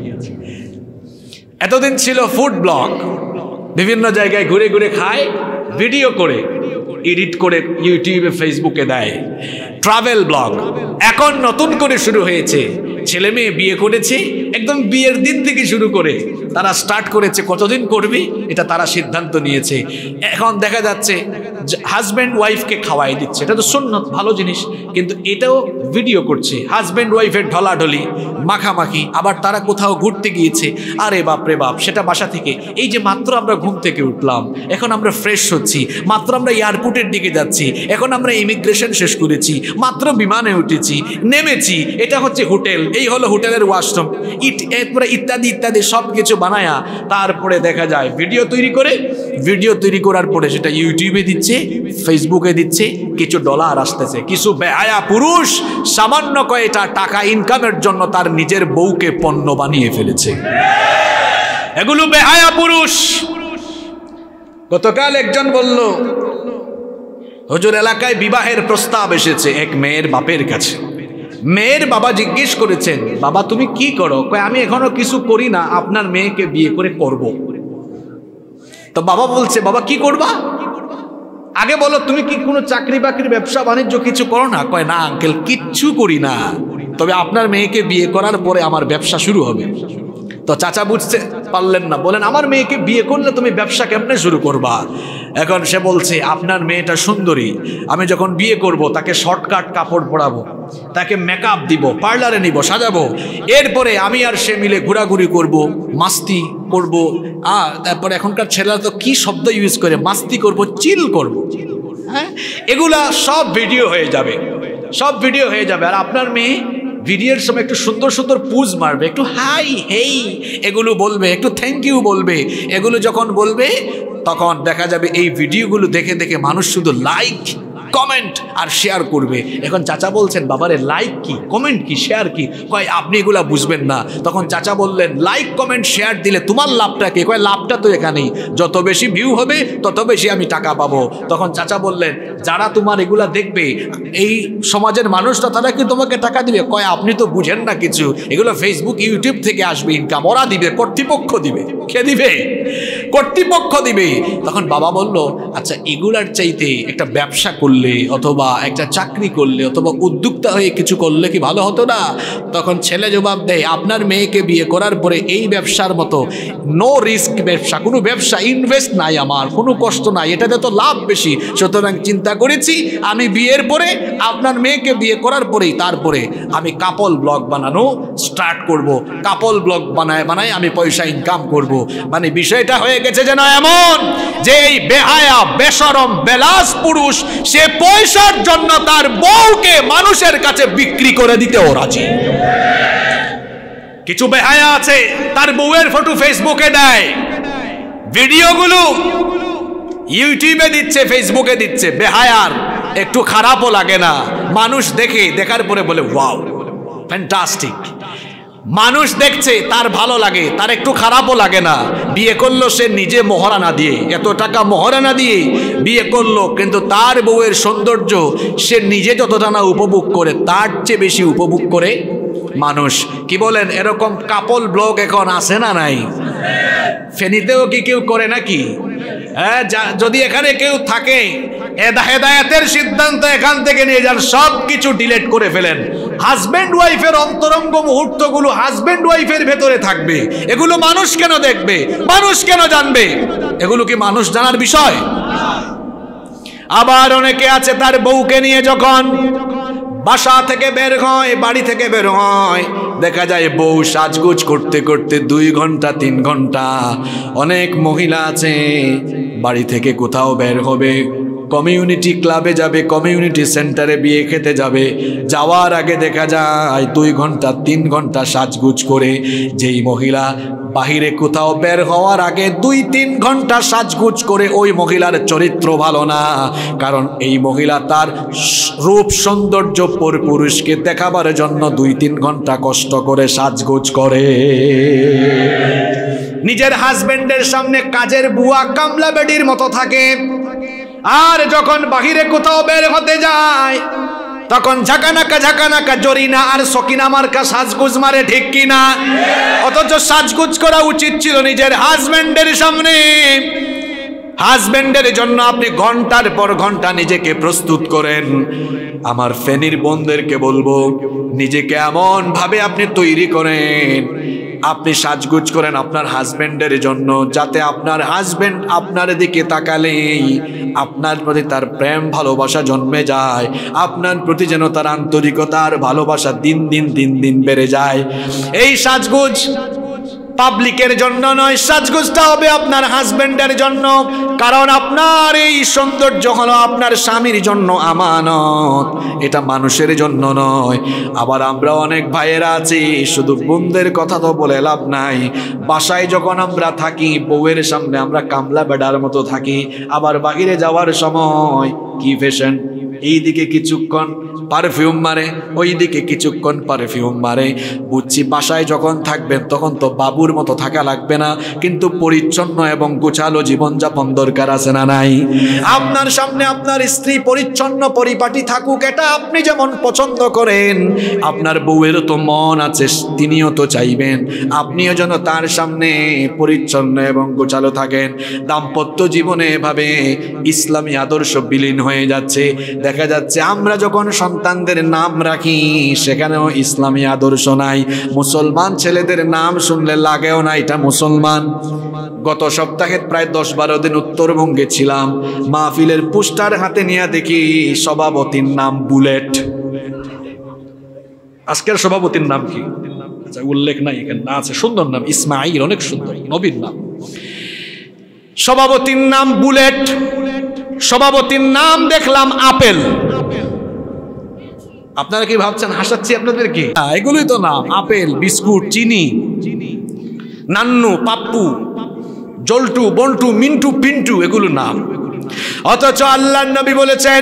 এতদিন ছিল ফুড ব্লগ, বিভিন্ন জায়গায় ঘুরে ঘুরে খায়, ভিডিও করে এডিট করে ইউটিউবে ফেসবুকে দেয়, ট্রাভেল ব্লগ। এখন নতুন করে শুরু হয়েছে, ছেলে মেয়ে বিয়ে করেছে, একদম বিয়ের দিন থেকে শুরু করে তারা স্টার্ট করেছে, কতদিন করবি এটা তারা সিদ্ধান্ত নিয়েছে। এখন দেখা যাচ্ছে হাজব্যান্ড ওয়াইফকে খাওয়াই দিচ্ছে, এটা তো সুন্নত, ভালো জিনিস, কিন্তু এটাও ভিডিও করছে, হাজব্যান্ড ওয়াইফের ঢলাঢলি, মাখামাখি। আবার তারা কোথাও ঘুরতে গিয়েছে, আরে বাপ রে বাপ, সেটা বাসা থেকে, এই যে মাত্র আমরা ঘুম থেকে উঠলাম, এখন আমরা ফ্রেশ হচ্ছি, মাত্র আমরা এয়ারপোর্টের দিকে যাচ্ছি, এখন আমরা ইমিগ্রেশন শেষ করেছি, মাত্র বিমানে উঠেছি, নেমেছি, এটা হচ্ছে হোটেল, এই হলো হোটেলের ওয়াশরুম, ইট এরপরে ইত্যাদি ইত্যাদি সব কিছু বানায়া তারপরে দেখা যায় ভিডিও তৈরি করে, ভিডিও তৈরি করার পরে সেটা ইউটিউবে দিচ্ছে, ফেসবুকে দিচ্ছে, কিছু ডলার আসতেছে। কিছু বেহায়া পুরুষ সামান্য কয়েকটা টাকা ইনকামের জন্য তার নিজের বউকে পণ্য বানিয়ে ফেলেছে। এগুলো বেহায়া পুরুষ। গতকাল একজন বলল হুজুর এলাকায় বিবাহের প্রস্তাব এসেছে এক মেয়ের বাপের কাছে। মেয়ের বাবা জিজ্ঞেস করেছেন, বাবা তুমি কি করো? কয় আমি এখনো কিছু করি না, আপনার মেয়েকে বিয়ে করে করব। তো বাবা বলছে, বাবা কি করবা? আগে বলো তুমি কি কোনো চাকরি বাকরি ব্যবসা বাণিজ্য কিছু করো না? কয় না আঙ্কেল, কিচ্ছু করি না, তবে আপনার মেয়েকে বিয়ে করার পরে আমার ব্যবসা শুরু হবে। তো চাচা বুঝতে পারলেন না, বলেন আমার মেয়েকে বিয়ে করলে তুমি ব্যবসা কেমনে শুরু করবা? এখন সে বলছে আপনার মেয়েটা সুন্দরী, আমি যখন বিয়ে করব তাকে শর্টকাট কাপড় পরাবো, তাকে মেকআপ দিব, পার্লারে নিব, সাজাবো, এরপরে আমি আর সে মিলে ঘোরাঘুরি করব, মাস্তি করব। আর তারপরে এখনকার ছেলেরা তো কি শব্দ ইউজ করে, মাস্তি করব, চিল করব, হ্যাঁ, এগুলা সব ভিডিও হয়ে যাবে, সব ভিডিও হয়ে যাবে। আর আপনার মেয়ে ভিডিওর সময় একটু সুন্দর সুন্দর পুজ মারবে, একটু হাই হেই এগুলো বলবে, একটু থ্যাংক ইউ বলবে, এগুলো যখন বলবে তখন দেখা যাবে এই ভিডিওগুলো দেখে দেখে মানুষ শুধু লাইক কমেন্ট আর শেয়ার করবে। এখন চাচা বলছেন বাবারে লাইক কি, কমেন্ট কি, শেয়ার কি? কয় আপনি এগুলা বুঝবেন না। তখন চাচা বললেন লাইক কমেন্ট শেয়ার দিলে তোমার লাভটা কি? কয় লাভটা তো এখানেই, যত বেশি ভিউ হবে তত বেশি আমি টাকা পাবো। তখন চাচা বললেন যারা তোমার এগুলা দেখবে এই সমাজের মানুষরা, তারা কি তোমাকে টাকা দিবে? কয় আপনি তো বুঝেন না কিছু, এগুলো ফেসবুক ইউটিউব থেকে আসবে ইনকাম, ওরা দিবে, কর্তৃপক্ষ দিবে। কে দিবে? কর্তৃপক্ষ দিবে। তখন বাবা বলল আচ্ছা এগুলার চাইতে একটা ব্যবসা করলে অথবা একটা চাকরি করলে অথবা উদ্যোক্তা হয়ে কিছু করলে কি ভালো হতো না? তখন ছেলে জবাব দেয় আপনার মেয়েকে বিয়ে করার পরে এই ব্যবসার মতো নো রিস্ক ব্যবসা, কোনো ব্যবসা ইনভেস্ট নাই, আমার কোনো কষ্ট নাই, এটাতে তো লাভ বেশি, সুতরাং চিন্তা করেছি আমি বিয়ের পরে আপনার মেয়েকে বিয়ে করার পরেই তারপরে আমি কাপল ব্লগ বানানো স্টার্ট করব, কাপল ব্লগ বানায় বানায় আমি পয়সা ইনকাম করব। মানে বিষয়টা হয়ে গেছে যেন এমন যে এই বেহায়া বেশরম বেলাস পুরুষ সে পয়সার জন্য তার বউকে মানুষের কাছে বিক্রি করে দিতেও রাজি। কিছু বেহায়া আছে তার বউয়ের ফটো ফেসবুকে দেয়, ভিডিওগুলো ইউটিউবে দিচ্ছে, ফেসবুকে দিচ্ছে, বেহায়ার একটু খারাপও লাগে না, মানুষ দেখে, দেখার পরে বলে ওয়াও ফ্যান্টাস্টিক, মানুষ দেখছে তার ভালো লাগে, তার একটু খারাপও লাগে না। বিয়ে করলো সে নিজে মহারানা দিয়ে, এত টাকা মহারানা দিয়ে বিয়ে করলো, কিন্তু তার বউয়ের সৌন্দর্য সে নিজে যতটা না উপভোগ করে তার চেয়ে বেশি উপভোগ করে মানুষ। কি বলেন, এরকম কাপল ব্লগ এখন আছে না নাই? ফেনীতেও কি কেউ করে নাকি? হ্যাঁ, যদি এখানে কেউ থাকে হেদায়েতের সিদ্ধান্ত এখান থেকে নিয়ে যান, সব কিছু ডিলিট করে ফেলেন। হাজব্যান্ড ওয়াইফের অন্তরঙ্গ মুহূর্তগুলো হাজব্যান্ড ওয়াইফের ভেতরে থাকবে, এগুলো মানুষ কেন দেখবে, মানুষ কেন জানবে? এগুলো কি মানুষ জানার বিষয়? আবার অনেকে আছে তার বউকে নিয়ে যখন বাসা থেকে বের হয়, বাড়ি থেকে বের হয়, দেখা যায় বউ সাজগোজ করতে করতে দুই ঘন্টা তিন ঘন্টা। অনেক মহিলা আছে বাড়ি থেকে কোথাও বের হবে, কমিউনিটি ক্লাবে যাবে, কমিউনিটি সেন্টারে বিয়ে খেতে যাবে, যাওয়ার আগে দেখা যায় দুই ঘন্টা তিন ঘন্টা সাজগুজ করে। যেই মহিলা বাহিরে কোথাও বের হওয়ার আগে দুই তিন ঘন্টা সাজগুজ করে, ওই মহিলার চরিত্র ভালো না, কারণ এই মহিলা তার রূপ সৌন্দর্য পর পুরুষকে দেখাবার জন্য দুই তিন ঘন্টা কষ্ট করে সাজগুজ করে। নিজের হাজবেন্ডের সামনে কাজের বুয়া কামলা বেডির মতো থাকে, আর যখন বাহিরে কোথাও বের হতে যায় তখন ঝাঁকানাকা ঝাঁকানাকা জরিনা আর সকিনা মার্কা সাজগুজ মারে, ঠিক কিনা? অথচ সাজগুজ করা উচিত ছিল নিজের হাজবেন্ডের সামনে। হাজবেন্ডের জন্য আপনি ঘন্টার পর ঘন্টা নিজেকে প্রস্তুত করেন। আমার ফেনীর বোনদেরকে বলবো, নিজেকে এমন ভাবে আপনি তৈরি করেন, আপনি সাজগুজ করেন আপনার হাজবেন্ডের জন্য, যাতে আপনার হাজবেন্ড আপনার দিকে তাকালেই আপনার প্রতি তার প্রেম ভালোবাসা জন্মে যায়, আপনার প্রতি যেন তার আন্তরিকতার ভালোবাসা দিন দিন দিন দিন বেড়ে যায়। এই সাজগুজ পাবলিকের জন্য নয়, সাজগোজটা হবে আপনার হাজবেন্ডের জন্য, কারণ আপনার এই সৌন্দর্য হলো আপনার স্বামীর জন্য আমানত, এটা মানুষের জন্য নয়। আবার আমরা অনেক ভাইয়েরা আছি, শুধু বোনদের কথা তো বলে লাভ নাই, বাসায় যখন আমরা থাকি বউয়ের সামনে আমরা কামলা বেডার মতো থাকি, আবার বাহিরে যাওয়ার সময় কি ফ্যাশন, এইদিকে কিছুক্ষণ পারফিউম মারে, ওইদিকে কিছুক্ষণ পারফিউম মারে। বুঝছি বাসায় যখন থাকবেন তখন তো বাবুর মতো থাকা লাগবে না, কিন্তু পরিচ্ছন্ন এবং গোছালো জীবনযাপন দরকার আছে না নাই? আপনার সামনে আপনার স্ত্রী পরিচ্ছন্ন পরিপাটি থাকুক, এটা আপনি যেমন পছন্দ করেন, আপনার বউয়েরও তো মন আছে, তিনিও তো চাইবেন আপনিও যেন তার সামনে পরিচ্ছন্ন এবং গোছালো থাকেন। দাম্পত্য জীবনে এভাবে ইসলামী আদর্শ বিলীন হয়ে যাচ্ছে। দেখা যাচ্ছে আমরা যখন সন্তানদের নাম রাখি সেখানেও ইসলামী আদর্শ নাই। মুসলমান ছেলেদের নাম শুনলে লাগেও না এটা মুসলমান। গত সপ্তাহে প্রায় দশ বারো দিন উত্তরবঙ্গে ছিলাম, মাহফিলের পোস্টার হাতে নিয়ে দেখি সভাপতির নাম বুলেট। আজকের সভাপতির নাম কি আচ্ছা উল্লেখ নাই এখানে, না আছে সুন্দর নাম ইসমাইল, অনেক সুন্দর নবীর নাম। সভাপতির নাম বুলেট, সভাপতির নাম দেখলাম আপেল। আপনারা কি ভাবছেন হাসাচ্ছি আপনাদের কি? এগুলোই তো নাম, আপেল, বিস্কুট, চিনি, নান্নু, পাপ্পু, জল্টু, বল্টু, মিন্টু, পিন্টু, এগুলো নাম। অথচ আল্লাহর নবী বলেছেন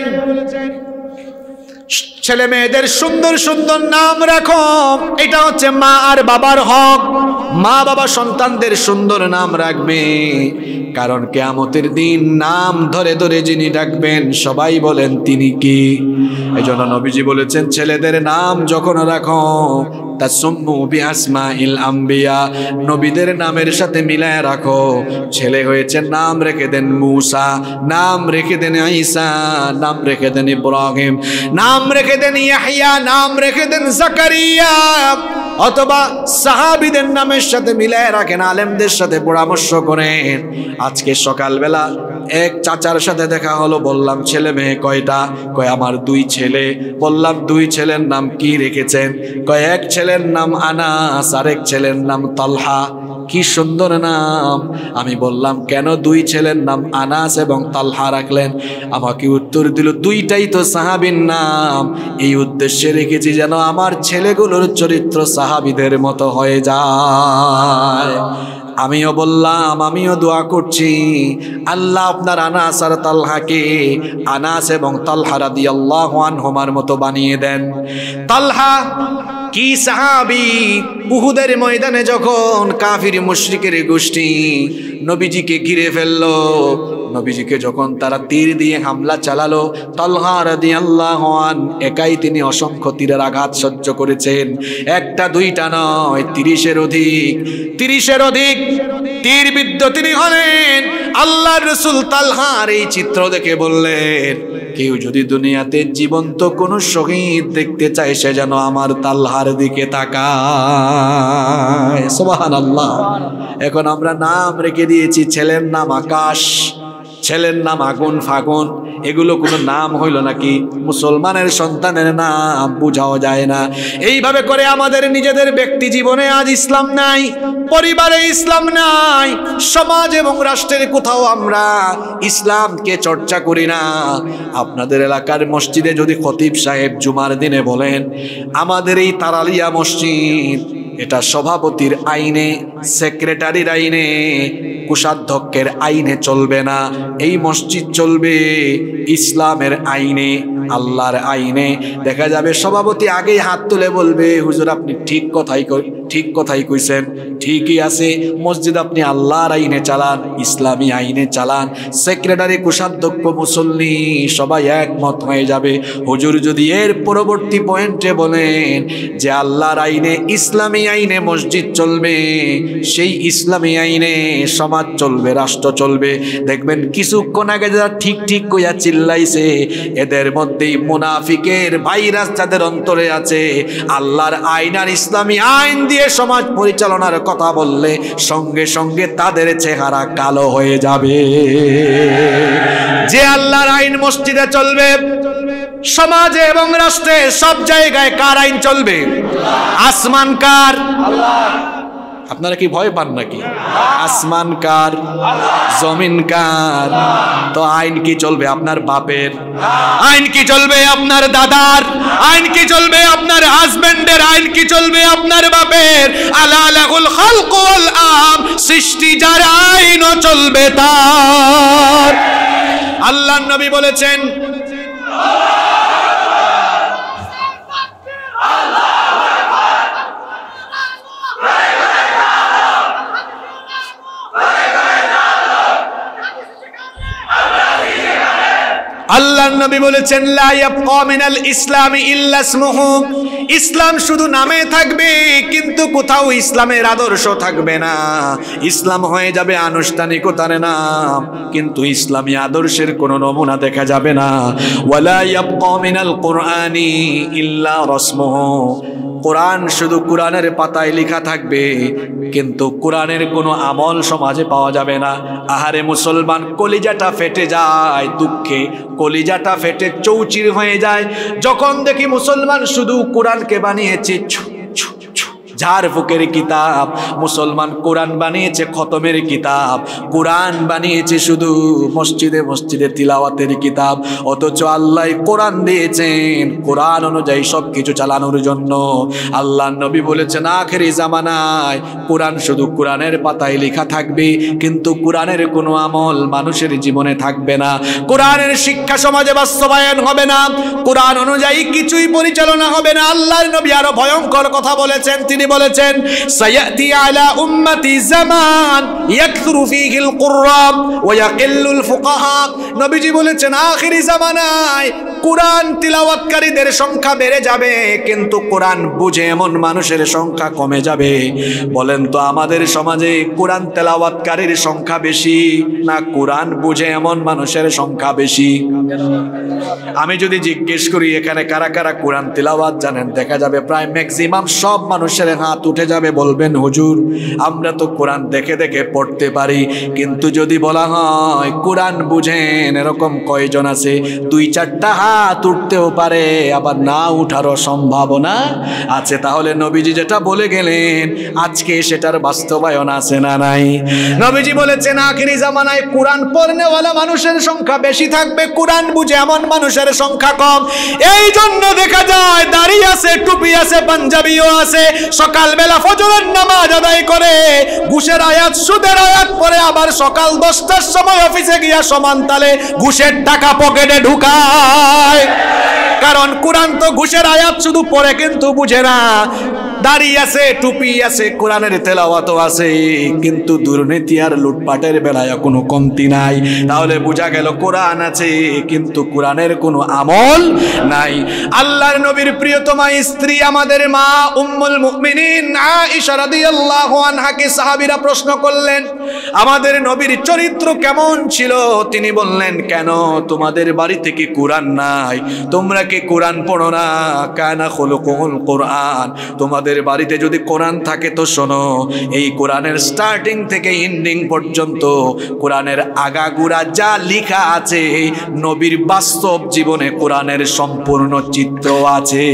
ছেলে মেয়েদের সুন্দর সুন্দর নাম রাখো, এটা হচ্ছে মা আর বাবার হক। মা বাবা সন্তানদের সুন্দর নাম রাখবে, কারণ কিয়ামতের দিন নাম ধরে ধরে যিনি ডাকবেন সবাই বলেন তিনি কি। এই জন্য নবীজি বলেছেন ছেলেদের নাম যখন রাখো তাসম্মু বিআসমাইল আম্বিয়া, নবীদের নামের সাথে মিলায় রাখো। ছেলে হয়েছে নাম রেখে দেন মূসা, নাম রেখে দেন ঈসা, নাম রেখে দেন ইব্রাহিম, নাম রেখে দেন ইয়াহইয়া, নাম রেখে দেন জাকারিয়া। অথবা সাহাবীদের নামের সাথে মিলায় রাখেন, আলেমদের সাথে পরামর্শ করেন। আজকে সকালবেলা এক চাচার সাথে দেখা হলো, বললাম ছেলে মেয়ে কয়টা? কয় আমার দুই ছেলে। বললাম দুই ছেলের নাম কি রেখেছেন? কয় এক ছেলের নাম আনাস, আরেক ছেলের নাম তালহা। কি সুন্দর নাম। আমি বললাম কেন দুই ছেলের নাম আনাস এবং তালহা রাখলেন? আমাকে উত্তর দিল দুইটাই তো সাহাবীর নাম, এই উদ্দেশ্যে রেখেছি যেন আমার ছেলেগুলোর চরিত্র সাহাবীদের মতো হয়ে যায়। আমিও বললাম, আমিও দোয়া করছি আল্লাহ আপনার আনাস আর তালহাকে আনাস এবং তালহা রাদিয়াল্লাহু আনহুমার মতো বানিয়ে দেন। তালহা কি সাহাবী, উহুদের ময়দানে যখন কাফির মুশরিকের গোষ্ঠী নবীজিকে ঘিরে ফেললো, নবীজিকে যখন তারা তীর দিয়ে হামলা চালালো, তালহা রাদিয়াল্লাহু আন একাই তিনি অসংখ্য তীরের আঘাত সহ্য করেছেন। একটা দুইটা নয়, তিরিশের অধিক তিরিশের অধিক তীর বিদ্ধ তিনি হলেন। আল্লাহর রাসূল তালহার এই চিত্র দেখে বললেন কেউ যদি দুনিয়াতে জীবন্ত কোনো শহীদ দেখতে চায় সে যেন আমার তালহার দিকে তাকায়। সুবহানাল্লাহ। এখন আমরা নাম রেখে দিয়েছি, ছেলের নাম আকাশ, ছেলের নাম আগুন ফাগুন, এগুলো কোনো নাম হইল নাকি? মুসলমানের সন্তানের নাম বুঝাও যায় না। এইভাবে করে আমাদের নিজেদের ব্যক্তি জীবনে আজ ইসলাম নাই, পরিবারে ইসলাম নাই, সমাজ এবং রাষ্ট্রের কোথাও আমরা ইসলামকে চর্চা করি না। আপনাদের এলাকার মসজিদে যদি খতিব সাহেব জুমার দিনে বলেন আমাদের এই তারালিয়া মসজিদ এটা সভাপতির আইনে, সেক্রেটারির আইনে, কোষাধ্যক্ষের আইনে চলবে না, এই মসজিদ চলবে ইসলামের আইনে, আল্লাহর আইনে। দেখা যাবে সভাপতি আগেই হাত তুলে বলবে হুজুর আপনি ঠিক কথাই ঠিক কথাই কইছেন, ঠিকই আছে, মসজিদ আপনি আল্লাহর আইনে চালান, ইসলামী আইনে চালান। সেক্রেটারি, কোষাধ্যক্ষ, মুসল্লি সবাই একমত হয়ে যাবে। হুজুর যদি এর পরবর্তী পয়েন্টে বলেন যে আল্লাহর আইনে, ইসলামী আইনে মসজিদ চলবে, সেই ইসলামী আইনে সমাজ চলবে, রাষ্ট্র চলবে, দেখবেন কিছুক্ষণ আগে যারা ঠিক ঠিক কইয়া চিল্লাইছে এদের মধ্যেই মুনাফিকের ভাইরাস যাদের অন্তরে আছে, আল্লাহর আইন আর ইসলামী আইন দিয়ে সমাজ পরিচালনার কথা বললে সঙ্গে সঙ্গে তাদের চেহারা কালো হয়ে যাবে। যে আল্লাহর আইন মসজিদে চলবে, সমাজে এবং রাষ্ট্রে সব জায়গায় কার আইন চলবে? আসমান কার? আল্লাহ। আপনারা কি ভয় পান নাকি? আসমান কার? জমিন কার? তো আইন কি চলবে? আপনার বাপের আইন কি চলবে? আপনার দাদার আইন কি চলবে? আপনার হাজবেন্ডের আইন কি চলবে? আপনার বাপের। আলা লাহুল খালকু ওয়াল আম, সৃষ্টি যার আইনও চলবে তার। আল্লাহর নবী বলেছেন আল্লাহর নবী বলেছেন লা ইয়াবকা মিনাল ইসলামি ইল্লা ইসমুহু, ইসলাম শুধু নামে থাকবে কিন্তু কোথাও ইসলামের আদর্শ থাকবে না। ইসলাম হয়ে যাবে আনুষ্ঠানিকতার নাম কিন্তু ইসলামী আদর্শের কোনো নমুনা দেখা যাবে না। ওয়ালা ইয়াবকা মিনাল কুরআনি ইল্লা রাসমুহু, কোরআন শুধু কোরআনের পাতায় লেখা থাকবে কিন্তু কোরআনের কোনো আমল সমাজে পাওয়া যাবে না। আহারে মুসলমান, কলিজাটা ফেটে যায় দুঃখে, কলিজাটা ফেটে চৌচির হয়ে যায় যখন দেখি মুসলমান শুধু কোরআনকে বানিয়েছে ঝাড় ফুকের কিতাব, মুসলমান কোরআন বানিয়েছে খতমের কিতাব, কোরআন বানিয়েছে শুধু মসজিদে মসজিদে তিলাওয়াতের কিতাব। অথচ আল্লাহ কোরআন দিয়েছেন কোরআন অনুযায়ী সব কিছু চালানোর জন্য। আল্লাহ নবী বলেছেন আখেরি জামানায় কোরআন শুধু কোরআনের পাতায় লেখা থাকবে কিন্তু কোরআনের কোনো আমল মানুষের জীবনে থাকবে না। কোরআনের শিক্ষা সমাজে বাস্তবায়ন হবে না, কোরআন অনুযায়ী কিছুই পরিচালনা হবে না। আল্লাহর নবী আরো ভয়ঙ্কর কথা বলেছেন, তিনি বলেছেন সায়াতি আলা উম্মতি জামান ইয়াকথুরু ফীহিল কুররা ওয়া ইয়াকিল্লুল ফুকাহা। নবীজি বলেছেন আখিরি জামানায় কোরআন তিলাওয়াতকারীদের সংখ্যা বেড়ে যাবে কিন্তু কোরআন বুঝে এমন মানুষের সংখ্যা কমে যাবে। বলেন তো আমাদের সমাজে কোরআন তেলাওয়াতকারীর সংখ্যা বেশি না কোরআন বুঝে এমন মানুষের সংখ্যা বেশি? আমি যদি জিজ্ঞেস করি এখানে কারা কারা কোরআন তিলাওয়াত জানেন, দেখা যাবে প্রায় ম্যাক্সিমাম সব মানুষের হাত উঠে যাবে, বলবেন হুজুর আমরা তো কোরআন দেখে দেখে পড়তে পারি। কিন্তু যদি বলা হয় কোরআন বুঝেন এরকম কয়জন আছে, দুই চারটা হাত উঠতেও পারে আবার না উঠারও সম্ভাবনা আছে। তাহলে নবীজি যেটা বলে গেলেন আজকে সেটার বাস্তবায়ন আছে না নাই? নবীজি বলেছেন আখিরি জামানায় কোরআন পড়নেওয়ালা মানুষের সংখ্যা বেশি থাকবে, কোরআন বুঝে এমন মানুষের সংখ্যা কম। এই জন্য দেখা যায় দাড়ি আছে, টুপি আছে, পাঞ্জাবিও আছে, সকালবেলা ফজরের নামাজ আদায় করে ঘুষের আয়াত সুদের আয়াত পরে আবার সকাল দশটার সময় অফিসে গিয়া সমান তালে ঘুষের টাকা পকেটে ঢুকায়। কারণ কোরআন তো ঘুষের আয়াত শুধু পড়ে কিন্তু বুঝে না। দাড়ি আছে, টুপি আছে, কোরআনের তেলাওয়াতও আছে কিন্তু দুর্নীতি আর লুটপাটের বেলায় কোনো কমতি নাই। তাহলে বোঝা গেল কোরআন আছে কিন্তু কোরআনের কোনো আমল নাই। আল্লাহর নবীর প্রিয়তমা স্ত্রী আমাদের মা উম্মুল মুমিনিন আয়েশা রাদিয়াল্লাহু আনহাকে সাহাবীরা প্রশ্ন করলেন আমাদের নবীর চরিত্র কেমন ছিল? তিনি বললেন কেন তোমাদের বাড়ি থেকে কোরআন নাই? তোমরা কি কোরআন পড়ো না? কানা খুলুকুল কোরআন, তোমাদের বাড়িতে যদি কোরআন থাকে তো শোনো এই কোরআনের স্টার্টিং থেকে এন্ডিং পর্যন্ত কোরআনের আগাগোড়া যা লেখা আছে নবীর বাস্তব জীবনে কোরআনের সম্পূর্ণ চিত্র আছে।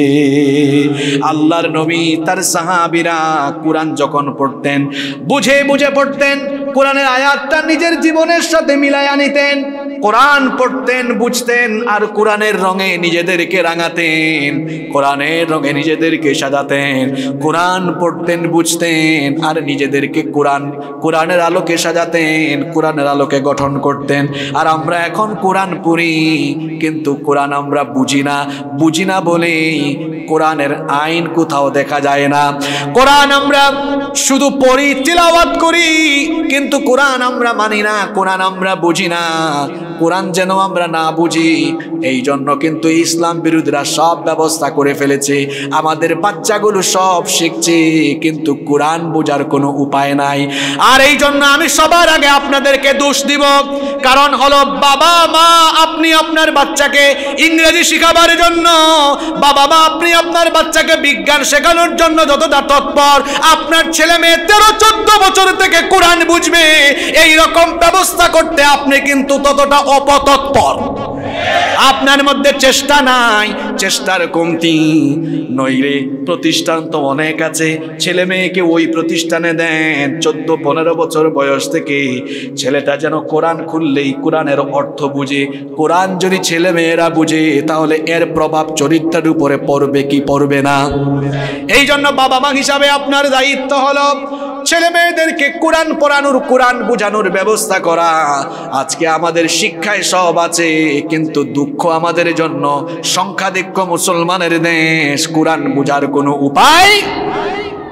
আল্লাহর নবী তার সাহাবীরা কোরআন যখন পড়তেন বুঝে বুঝে পড়তেন, কোরআনের আয়াতটা নিজের জীবনের সাথে মিলাইয়া নিতেন। কোরআন পড়তেন, বুঝতেন আর কোরআনের রঙে নিজেদেরকে রাঙাতেন, কোরআনের রঙে নিজেদেরকে সাজাতেন। কোরআন পড়তেন, বুঝতেন আর নিজেদেরকে কোরআন কোরআনের আলোকে সাজাতেন, কোরআনের আলোকে গঠন করতেন। আর আমরা এখন কোরআন পড়ি কিন্তু কোরআন আমরা বুঝি না, বুঝি না বলেই কোরআনের আইন কোথাও দেখা যায় না। কোরআন আমরা শুধু পড়ি, তিলাওয়াত করি কিন্তু কোরআন আমরা মানি না, কোরআন আমরা বুঝি না। কোরআন যেন আমরা না বুঝি এই জন্য কিন্তু ইসলাম বিরোধীরা সব ব্যবস্থা করে ফেলেছে। আমাদের বাচ্চাগুলো সব শিখছে কিন্তু কোরআন বোঝার কোনো উপায় নাই। আর এই জন্য আমি সবার আগে আপনাদেরকে দোষ দিব, কারণ হলো বাবা মা আপনি আপনার বাচ্চাকে ইংরেজি শেখাবার জন্য, বাবা মা আপনি আপনার বাচ্চাকে বিজ্ঞান শেখানোর জন্য যতটা তৎপর, আপনার ছেলে মেয়ে তেরো চোদ্দ বছর থেকে কোরআন বুঝবে এই রকম ব্যবস্থা করতে আপনি কিন্তু ততটা অপতৎপর। আপনার মধ্যে চেষ্টা নাই, চেষ্টার কমতি। নইলে প্রতিষ্ঠান তো অনেক আছে, ছেলে মেয়েকে ওই প্রতিষ্ঠানে দেন চোদ্দ পনেরো বছর বয়স থেকে ছেলেটা যেন কোরআন খুললেই কোরআনের অর্থ বুঝে। কোরআন যদি ছেলে মেয়েরা বুঝে তাহলে এর প্রভাব চরিত্রের উপরে পড়বে কি পড়বে না? এই জন্য বাবা মা হিসাবে আপনার দায়িত্ব হলো ছেলে মেয়েদেরকে কোরআন পড়ানোর, কোরআন বোঝানোর ব্যবস্থা করা। আজকে আমাদের শিক্ষায় সব আছে কিন্তু দুঃখ আমাদের জন্য সংখ্যাধিক্য মুসলমানের দেশ, কোরআন বোঝার কোনো উপায়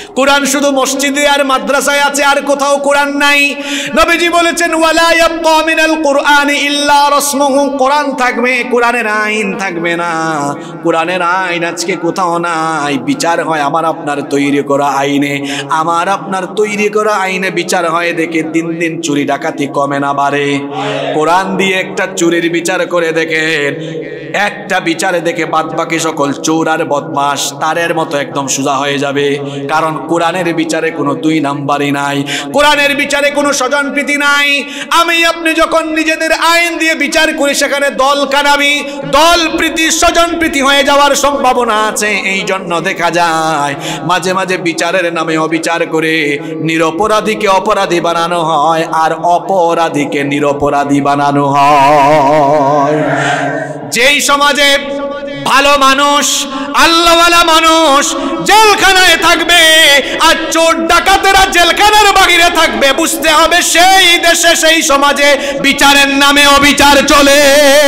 কোরআন শুধু মসজিদে আর মাদ্রাসায় আছে, আর কোথাও কোরআন নাই। নবীজি বলেছেন ওয়ালা ইয়াবকা মিনাল কুরআনি ইল্লা রাসমুহু, কোরআন থাকবে, কোরআনের আইন থাকবে না। কোরআনের আইন আজকে কোথাও নাই। বিচার হয় আমার আপনার তৈরি করা আইনে, আমার আপনার তৈরি করা আইনে বিচার হয় দেখে দিন দিন চুরি ডাকাতি কমে না বাড়ে। কোরআন দিয়ে একটা চুরির বিচার করে দেখেন, একটা বিচারে দেখে বাদ বাকি সকল চোর আর বদমাশ তারের মতো একদম সোজা হয়ে যাবে। কারণ কোরআনের বিচারে কোনো দুই নাম্বারই নাই, কোরআনের বিচারে কোনো স্বজনপ্রীতি নাই। আমি আপনি যখন নিজেদের আইন দিয়ে বিচার করি সেখানে দল কানাবি, দল প্রীতি, স্বজনপ্রীতি হয়ে যাওয়ার সম্ভাবনা আছে। এই জন্য দেখা যায় মাঝে মাঝে বিচারের নামে অবিচার করে নিরপরাধীকে অপরাধী বানানো হয়, আর অপরাধীকে নিরপরাধী বানানো হয়। যেই সমাজে ভালো মানুষ, আল্লাহওয়ালা মানুষ জেলখানায় থাকবে আর চোর ডাকাতেরা জেলখানার বাইরে থাকবে, বুঝতে হবে সেই দেশে সেই সমাজে বিচারের নামে অবিচার চলে।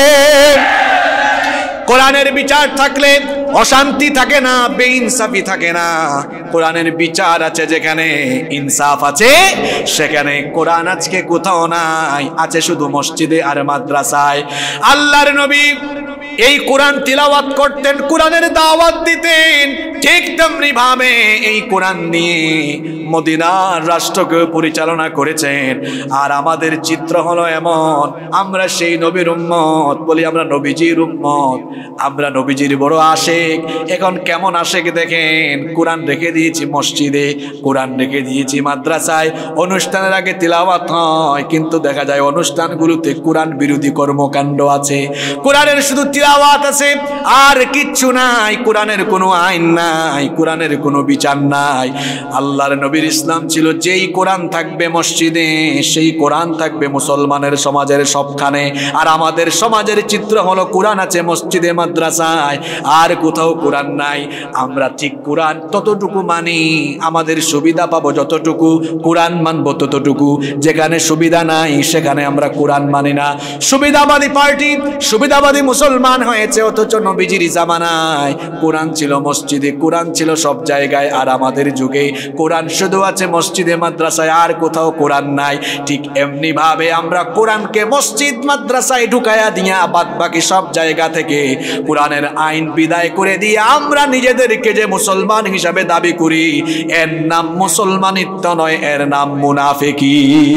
কোরআনের বিচার থাকলে অশান্তি থাকে না, বেইনসাফি থাকে না। কোরআনের বিচার আছে যেখানে, ইনসাফ আছে সেখানে। কোরআন আজকে কোথাও নাই, আছে শুধু মসজিদে আর মাদ্রাসায়। আল্লাহর নবী এই কোরআন তিলাওয়াত করতেন, কোরআনের দাওয়াত দিতেন, ঠিক তেমনি ভাবে এই কোরআন নিয়ে মদিনার রাষ্ট্রকে পরিচালনা করেছেন। আর আমাদের চিত্র হলো এমন, আমরা সেই নবীর উম্মত, বলি আমরা নবীজির উম্মত, আমরা নবীজির বড় আশেক। এখন কেমন আশেক দেখেন, কোরআন রেখে দিয়েছি মসজিদে, কোরআন রেখে দিয়েছি মাদ্রাসায়, অনুষ্ঠানের আগে তিলাওয়াত হয়, কিন্তু দেখা যায় অনুষ্ঠানগুলোতে কোরআন বিরোধী কর্মকাণ্ড আছে, কোরআনের শুধু তিলাওয়াত আছে আর কিচ্ছু নাই, কোরআনের কোনো আইন নাই, কোরআনের কোনো বিচার নাই। আল্লাহর নবীর ইসলাম ছিল যেই কোরআন থাকবে মসজিদে, সেই কোরআন থাকবে মুসলমানের সমাজের সবখানে। আর আমাদের সমাজের চিত্র হলো কোরআন আছে মসজিদে মাদ্রাসায় আর কোথাও কোরআন নাই। আমরা ঠিক কোরআন ততটুকু মানি, আমাদের সুবিধা পাবো যতটুকু, কোরআন মানবো ততটুকু। যেখানে সুবিধা নাই সেখানে আমরা কোরআন মানি না। সুবিধাবাদী পার্টি, সুবিধাবাদী মুসলমান হয়েছে, অথচ নবীজির জামানায় কোরআন ছিল মসজিদে, কোরআন ছিল সব জায়গায়। আর আমাদের যুগে কোরআন শুধু আছে মসজিদে মাদ্রাসায়, আর কোথাও কোরআন নাই। ঠিক এমনি ভাবে আমরা কোরআনকে মসজিদ মাদ্রাসায় ঢুকায়া দিয়া বাদ বাকি সব জায়গা থেকে কোরআনের আইন বিদায় করে দিয়ে আমরা নিজেদেরকে যে মুসলমান হিসাবে দাবি করি, এর নাম মুসলমানিত্ব নয়, এর নাম মুনাফিকি।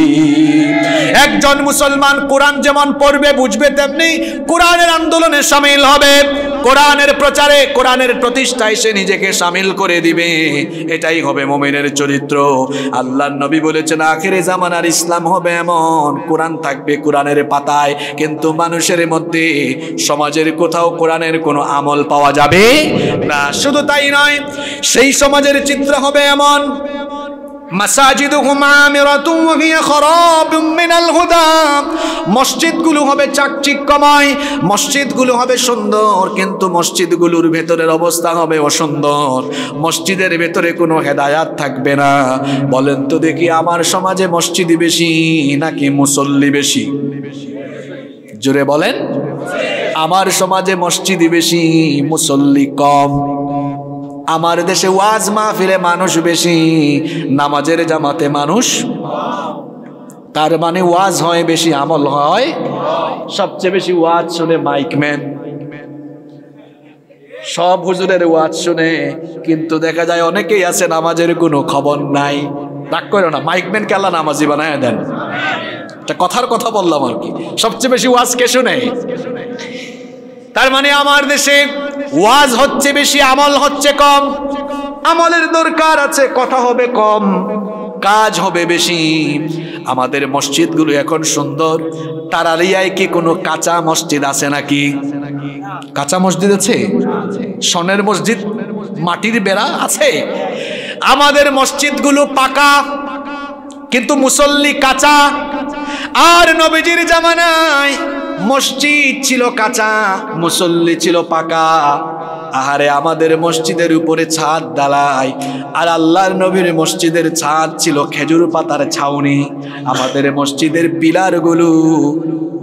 একজন মুসলমান কোরআন যেমন পড়বে বুঝবে, তেমনি কোরআনের আন্দোলনে শামিল হবে, কোরআনের প্রচারে, কোরআনের প্রতিষ্ঠায় সে নিজেকে শামিল করে দিবে। এটাই হবে মুমিনের চরিত্র। আল্লাহর নবী বলেছেন আখিরে জামানার ইসলাম হবে এমন, কোরআন থাকবে কোরআনের পাতায়, কিন্তু মানুষের মধ্যে, সমাজের কোথাও কোরআনের কোনো আমল পাওয়া যাবে না। শুধু তাই নয়, সেই সমাজের চিত্র হবে এমন, মাসাজিদুহুম আমিরাতুন ওয়া হিয়া খারাবুম মিনাল হুদা, মসজিদগুলো হবে চাকচিক্যময়, মসজিদগুলো হবে সুন্দর, কিন্তু মসজিদগুলোর ভেতরের অবস্থা হবে অসুন্দর। মসজিদের ভেতরে কোনো হেদায়াত থাকবে না। বলেন তো দেখি, আমার সমাজে মসজিদ বেশি নাকি মুসল্লি বেশি? জোরে বলেন। আমার সমাজে মসজিদ বেশি, মুসল্লি কম। আমার দেশে ওয়াজ মাহফিলে মানুষ বেশি, নামাজের জামাতে মানুষ, তার মানে ওয়াজ হয় বেশি, আমল হয়। সবচেয়ে বেশি ওয়াজ শুনে মাইকম্যান, সব হুজুরের ওয়াজ শুনে, কিন্তু দেখা যায় অনেকেই আছে নামাজের কোনো খবর নাই। রাগ করো না, মাইকম্যানকে আল্লাহ নামাজি বানায় দেন। কথার কথা বললাম আর কি। সবচেয়ে বেশি ওয়াজ কে শুনে? তার মানে আমার দেশে ওয়াজ হচ্ছে বেশি, আমল হচ্ছে কম। আমলের দরকার আছে, কথা হবে কম, কাজ হবে বেশি। আমাদের মসজিদগুলো এখন সুন্দর। তারালিয়ায় কি কোনো কাঁচা মসজিদ আছে নাকি? কাঁচা মসজিদ আছে? সনের মসজিদ, মাটির বেড়া আছে? আমাদের মসজিদগুলো পাকা, কিন্তু মুসল্লি কাঁচা। আর নবীজির জামানায় মসজিদ ছিল কাঁচা, মুসল্লি ছিল পাকা। আহারে, আমাদের মসজিদের উপরে ছাদ ঢালাই, আর আল্লাহর নবীর মসজিদের ছাদ ছিল খেজুর পাতার ছাউনি। আমাদের মসজিদের পিলারগুলো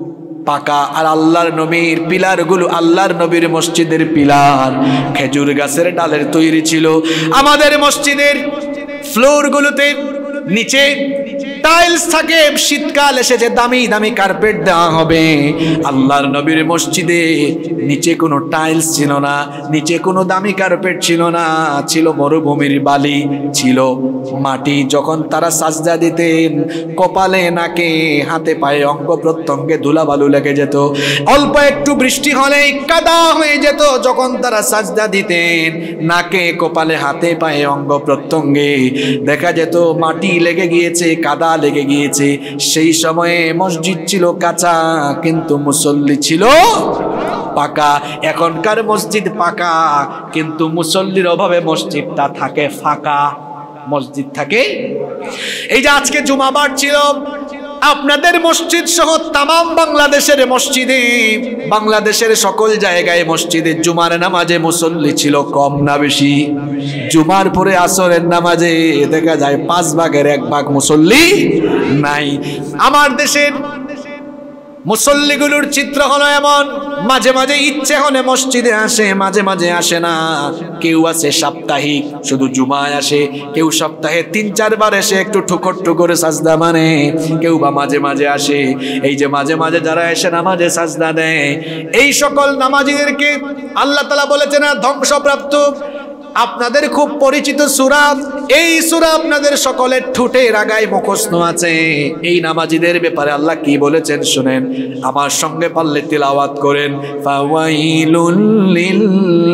পাকা। আর আল্লাহর নবীর পিলারগুলো আল্লাহর নবীর মসজিদের পিলার খেজুর গাছের ডালের তৈরি ছিল। আমাদের মসজিদের ফ্লোরগুলোতে নিচে টাইলস থাকে, শীতকাল এসেছে দামি দামি কার্পেট দেওয়া হবে। আল্লাহর নবীর মসজিদে নিচে কোনো টাইলস ছিল না, নিচে কোনো দামি কার্পেট ছিল না, ছিল মরুভূমির বালি, ছিল মাটি। যখন তারা সাজদা দিতেন কপালে নাকে হাতে পায়ে অঙ্গ প্রত্যঙ্গে ধুলাবালু লেগে যেত, অল্প একটু বৃষ্টি হলেই কাদা হয়ে যেত। যখন তারা সাজদা দিতেন নাকে কপালে হাতে পায়ে অঙ্গ প্রত্যঙ্গে দেখা যেত মাটি লেগে গিয়েছে, কাদা লেগে গিয়েছে। সেই সময়ে মসজিদ ছিল কাঁচা কিন্তু মুসল্লি ছিল পাকা। এখনকার মসজিদ পাকা কিন্তু মুসল্লির অভাবে মসজিদটা থাকে ফাঁকা, মসজিদ থাকে। এই যে আজকে জুমাবার ছিল, আপনাদের মসজিদ সহ তামাম বাংলাদেশের মসজিদে, বাংলাদেশের সকল জায়গায় মসজিদে জুমার নামাজে মুসল্লি ছিল কম না বেশি? জুমার পরে আসরের নামাজে দেখা যায় পাঁচ ভাগের এক ভাগ মুসল্লি নাই। আমার দেশের মুসল্লিগুলোর চিত্র হলো এমন, মাঝে মাঝে ইচ্ছে হলে মসজিদে আসে, মাঝে মাঝে আসে না। কেউ আছে সাপ্তাহিক শুধু জুমায় আসে, কেউ সপ্তাহে তিন চারবার এসে একটু ঠুকর ঠুকরে সাজদা মানে, কেউ বা মাঝে মাঝে আসে। এই যে মাঝে মাঝে যারা এসে নামাজে সাজদা দেয়, এই সকল নামাজীদেরকে আল্লাহ তাআলা বলেছেন ধ্বংসপ্রাপ্ত। আপনাদের খুব পরিচিত সূরা, এই সূরা আপনাদের সকলের ঠোঁটের আগায় মুখস্থ আছে। এই নামাজীদের ব্যাপারে আল্লাহ কি বলেছেন শুনেন, আমার সঙ্গে পারলে তিলাওয়াত করেন। ফাওয়াইলুল লিল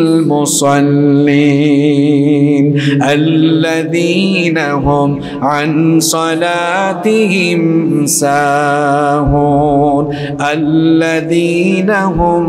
মুসাল্লিন আল্লাযীনা হুম আন সালাতিহিম সাহুন আল্লাযীনা হুম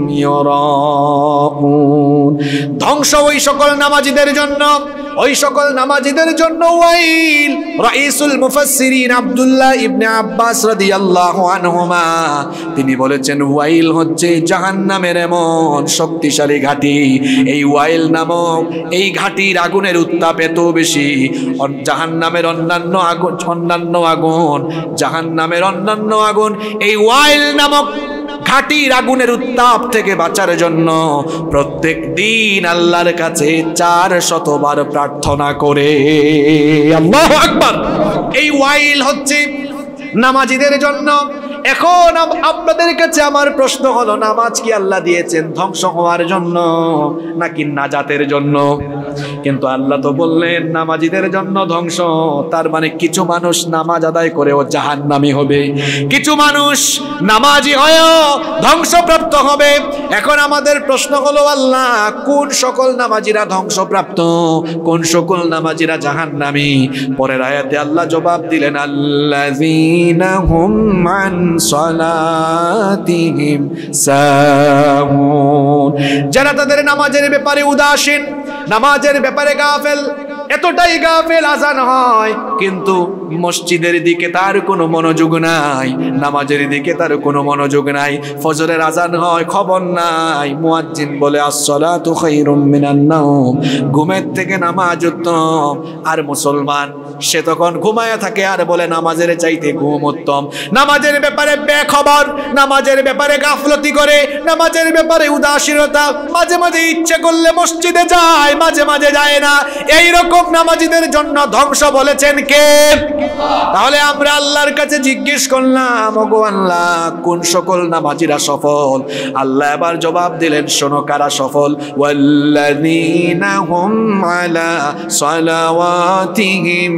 ইউরাউন। ধ্বংস ওই সকল নামাজীদের জন্য, ওই সকল নামাজীদের জন্য ওয়াইল। রাইসুল মুফাসসিরিন আব্দুল্লাহ ইবনে আব্বাস রাদিয়াল্লাহু আনহুমা তিনি বলেছেন ওয়াইল হচ্ছে জাহান্নামের এমন শক্তিশালী ঘাঁটি। এই ওয়াইল নামক এই ঘাঁটির আগুনের উত্তাপ এত বেশি, জাহান্নামের অন্যান্য আগুন অন্যান্য আগুন জাহান্নামের অন্যান্য আগুন এই ওয়াইল নামক ঘাটির আগুনের উত্তাপ থেকে বাঁচার জন্য প্রত্যেক দিন আল্লাহর কাছে চার শতবার প্রার্থনা করে। আল্লাহু আকবার। এই ওয়াইল হচ্ছে নামাজীদের জন্য। এখন আপনাদের কাছে আমার প্রশ্ন হলো, নামাজ কি আল্লাহ দিয়েছেন ধ্বংস হওয়ার জন্য নাকি নাজাতের জন্য? কিন্তু আল্লাহ তো বললেন নামাজীদের জন্য ধ্বংস। তার মানে কিছু মানুষ নামাজ আদায় করেও জাহান্নামী হবে, কিছু মানুষ নামাজি হয়েও ধ্বংসপ্রাপ্ত হবে। এখন আমাদের প্রশ্ন হলো, আল্লাহ কোন সকল নামাজিরা ধ্বংসপ্রাপ্ত, কোন সকল নামাজিরা জাহান্নামী? পরের আয়াতে আল্লাহ জবাব দিলেন আল্লাযীনা হুম আন সালাতিহিম সাহুন, যারা তাদের নামাজের ব্যাপারে উদাসীন, নামাজের ব্যাপারে গাফেল, এতটাই গাফেল আজান হয় কিন্তু মসজিদের দিকে তার কোনো মনোযোগ নাই, নামাজের দিকে তার কোনো মনোযোগ নাই। ফজরের আজান হয় খবর নাই, মুয়াজ্জিন বলে আস-সালাতু খায়রুম মিনান নাওম, ঘুমের থেকে নামাজ উত্তম। আর মুসলমান সে তখন ঘুমায়া থাকে আর বলে নামাজের চাইতে ঘুম উত্তম। নামাজের ব্যাপারে বেখবর, নামাজের ব্যাপারে গাফলতি করে, নামাজের ব্যাপারে উদাসীনতা, মাঝে মাঝে ইচ্ছে করলে মসজিদে যায়, মাঝে মাঝে যায় না। এইরকম নামাজীদের জন্য ধ্বংস বলেছেন কে? তাহলে আমরা আল্লাহর কাছে জিজ্ঞেস করলাম, ওগো আল্লাহ কোন সকল নামাজীরা সফল? আল্লাহ এবার জবাব দিলেন, শোনো কারা সফল। ওয়াল্লাযীনা হুম আলা সালাওয়াতিহিম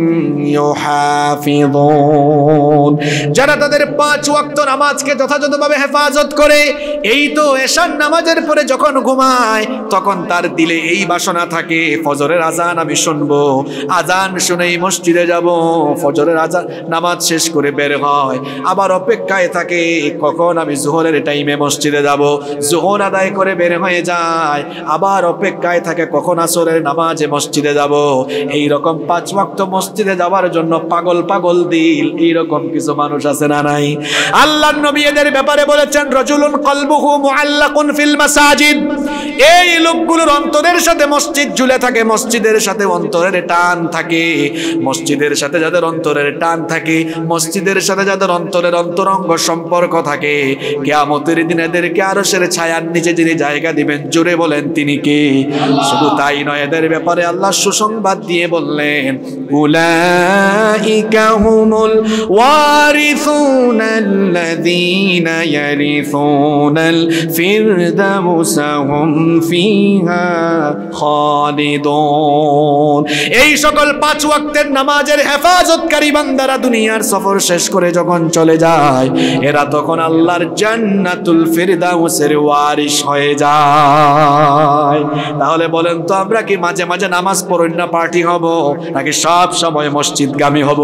ইউহাফিযুন, যারা তাদের পাঁচ ওয়াক্ত নামাজকে যথাযথভাবে হেফাজত করে। এই তো এশার নামাজের পরে যখন ঘুমায় তখন তার দিলে এই বাসনা থাকে, ফজরের আজান আমি শুনবো, আজান শুনেই মসজিদে যাব। ফজরের আজান নামাজ শেষ করে বের হয়, আবার অপেক্ষায় থাকে কখন আমি জোহরের টাইমে মসজিদে যাব। জোহর আদায় করে বের হয়ে যায়, আবার অপেক্ষায় থাকে কখন আসরের নামাজে মসজিদে যাব। এই রকম পাঁচ ওয়াক্ত মসজিদে যাওয়ার জন্য পাগল পাগল দিল, এইরকম কিছু মানুষ আছে না নাই? আল্লাহর নবী এদের ব্যাপারে বলেছেন রাজুলুন কলবুহু মুআল্লাকুন ফিল মাসাজিদ, এই লোকগুলোর অন্তরের সাথে মসজিদ ঝুলে থাকে, মসজিদের সাথে অন্তর অন্তরের টান থাকে, মসজিদের সাথে যাদের অন্তরের টান থাকে, মসজিদের সাথে যাদের অন্তরের অন্তরঙ্গ সম্পর্ক থাকে, কিয়ামতের দিন এদেরকে আরশের ছায়ার নিচে যিনি জায়গা দিবেন, জোরে বলেন তিনি কে? শুধু তাই নয়, এদের ব্যাপারে আল্লাহ সুসংবাদ দিয়ে বললেন, উলাইকা হুমুল ওয়ারিসুনাল্লাযীনা ইয়ারিসুনাল ফিরদাউসা হুম ফিহা খালিদুন। এই সকল পাঁচ ওয়াক্তের নামাজের হেফাজতকারী বান্দারা দুনিয়ার সফর শেষ করে যখন চলে যায়, এরা তখন আল্লাহর জান্নাতুল ফিরদাউসের ওয়ারিস হয়ে যায়। তাহলে বলেন তো, আমরা কি মাঝে মাঝে নামাজ পড়ি না পার্টি হব, নাকি সব সময় মসজিদগামী হব?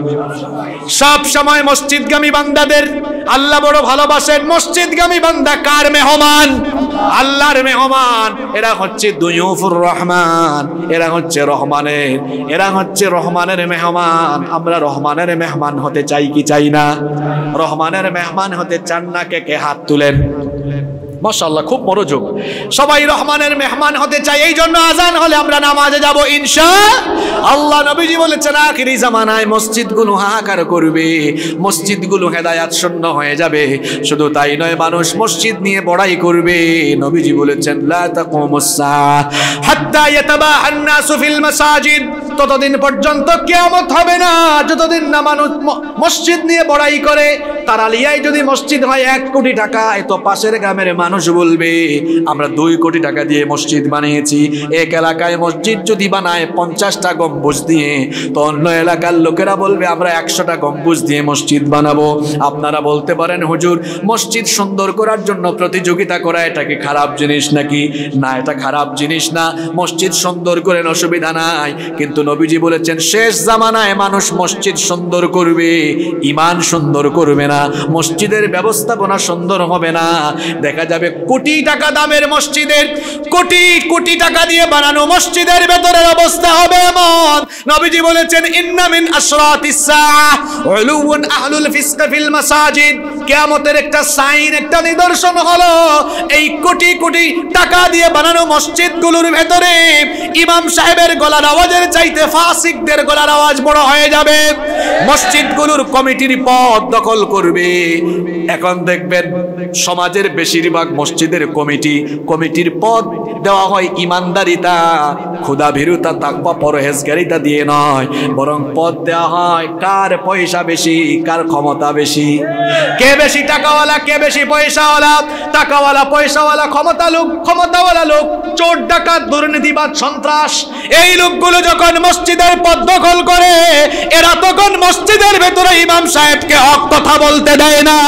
সব সময় মসজিদগামী বান্দাদের আল্লাহ বড় ভালোবাসেন। মসজিদগামী বান্দা কার মেহমান? আল্লাহর মেহমান। এরা হচ্ছে দুয়ুফুর রহমান, এরা হচ্ছে রহমানের, এরা হচ্ছে রহমানের মেহমান। আমরা রহমানের মেহমান হতে চাই কি চাই না? রহমানের মেহমান হতে চান না? কে কে হাত তুলেন? মাশাআল্লাহ, খুব মনোযোগ। সবাই রহমানের মেহমান হতে চাই। এই জন্য আজান হলে আমরা নামাজে যাব ইনশাআল্লাহ। নবীজি বলেছেন, আখিরি জামানায় মসজিদগুলো হাহাকার করবে, মসজিদগুলো হেদায়াত শূন্য হয়ে যাবে। শুধু তাই নয়, মানুষ মসজিদ নিয়ে বড়াই করবে। নবীজি বলেছেন, লা তাকুমুস সাআহ হাত্তা ইয়াতাবাহান নাসু ফিল মাসাজিদ। ততদিন পর্যন্ত কিয়ামত হবে না যতদিন না মানুষ মসজিদ নিয়ে বড়াই করে। তারালিয়ায় যদি মসজিদ হয় এক কোটি টাকা, তো পাশের গ্রামের মানুষ বলবে আমরা দুই কোটি টাকা দিয়ে মসজিদ বানিয়েছি। এক এলাকায় মসজিদ যদি বানায় পঞ্চাশটা গম্বুজ দিয়ে, তো অন্য এলাকার লোকেরা বলবে আমরা একশোটা গম্বুজ দিয়ে মসজিদ বানাবো। আপনারা বলতে পারেন, হুজুর মসজিদ সুন্দর করার জন্য প্রতিযোগিতা করা এটা কি খারাপ জিনিস নাকি? না, এটা খারাপ জিনিস না। মসজিদ সুন্দর করেন, অসুবিধা নাই। কিন্তু নবীজি বলেছেন, শেষ জামানায় মানুষ মসজিদ সুন্দর করবে, ঈমান সুন্দর করবে না, মসজিদের ব্যবস্থাপনা সুন্দর হবে না। দেখা যাবে কোটি টাকা দামের মসজিদের, কোটি কোটি টাকা দিয়ে বানানো মসজিদের ভেতরের অবস্থা হবে এমন। নবীজি বলেছেন, ইন্না মিন আশরাতিস সাআহ উলুউন আহলুল ফিসক ফিল মাসাজিদ। কিয়ামতের একটা সাইন, একটা নিদর্শন হলো এই কোটি কোটি টাকা দিয়ে বানানো মসজিদগুলোর ভেতরে ইমাম সাহেবের গলার আওয়াজের চাইতে ফাসিকদের গলার আওয়াজ বড় হয়ে যাবে। মসজিদগুলোর কমিটির পদ দখল করবে। এখন দেখবেন সমাজের বেশিরভাগ মসজিদের কমিটি কমিটির পদ দেওয়া হয় ইমানদারিতা, খোদা ভীরুতা, তাকওয়া, পরহেজগারিতা দিয়ে নয়, বরং পদ দেওয়া হয় কার পয়সা বেশি, কার ক্ষমতা বেশি, কে বেশি টাকাওয়ালা, কে বেশি পয়সাওয়ালা। টাকাওয়ালা, পয়সাওয়ালা, ক্ষমতা লোক, ক্ষমতাওয়ালা লোক, চোর, ডাকাত, দুর্নীতিবাদ, সন্ত্রাস, এই লোকগুলো যখন মসজিদের পদ দখল করে, এরা তখন মসজিদের ভেতরে ইমাম সাহেবকে হক কথা বলতে দেয় না।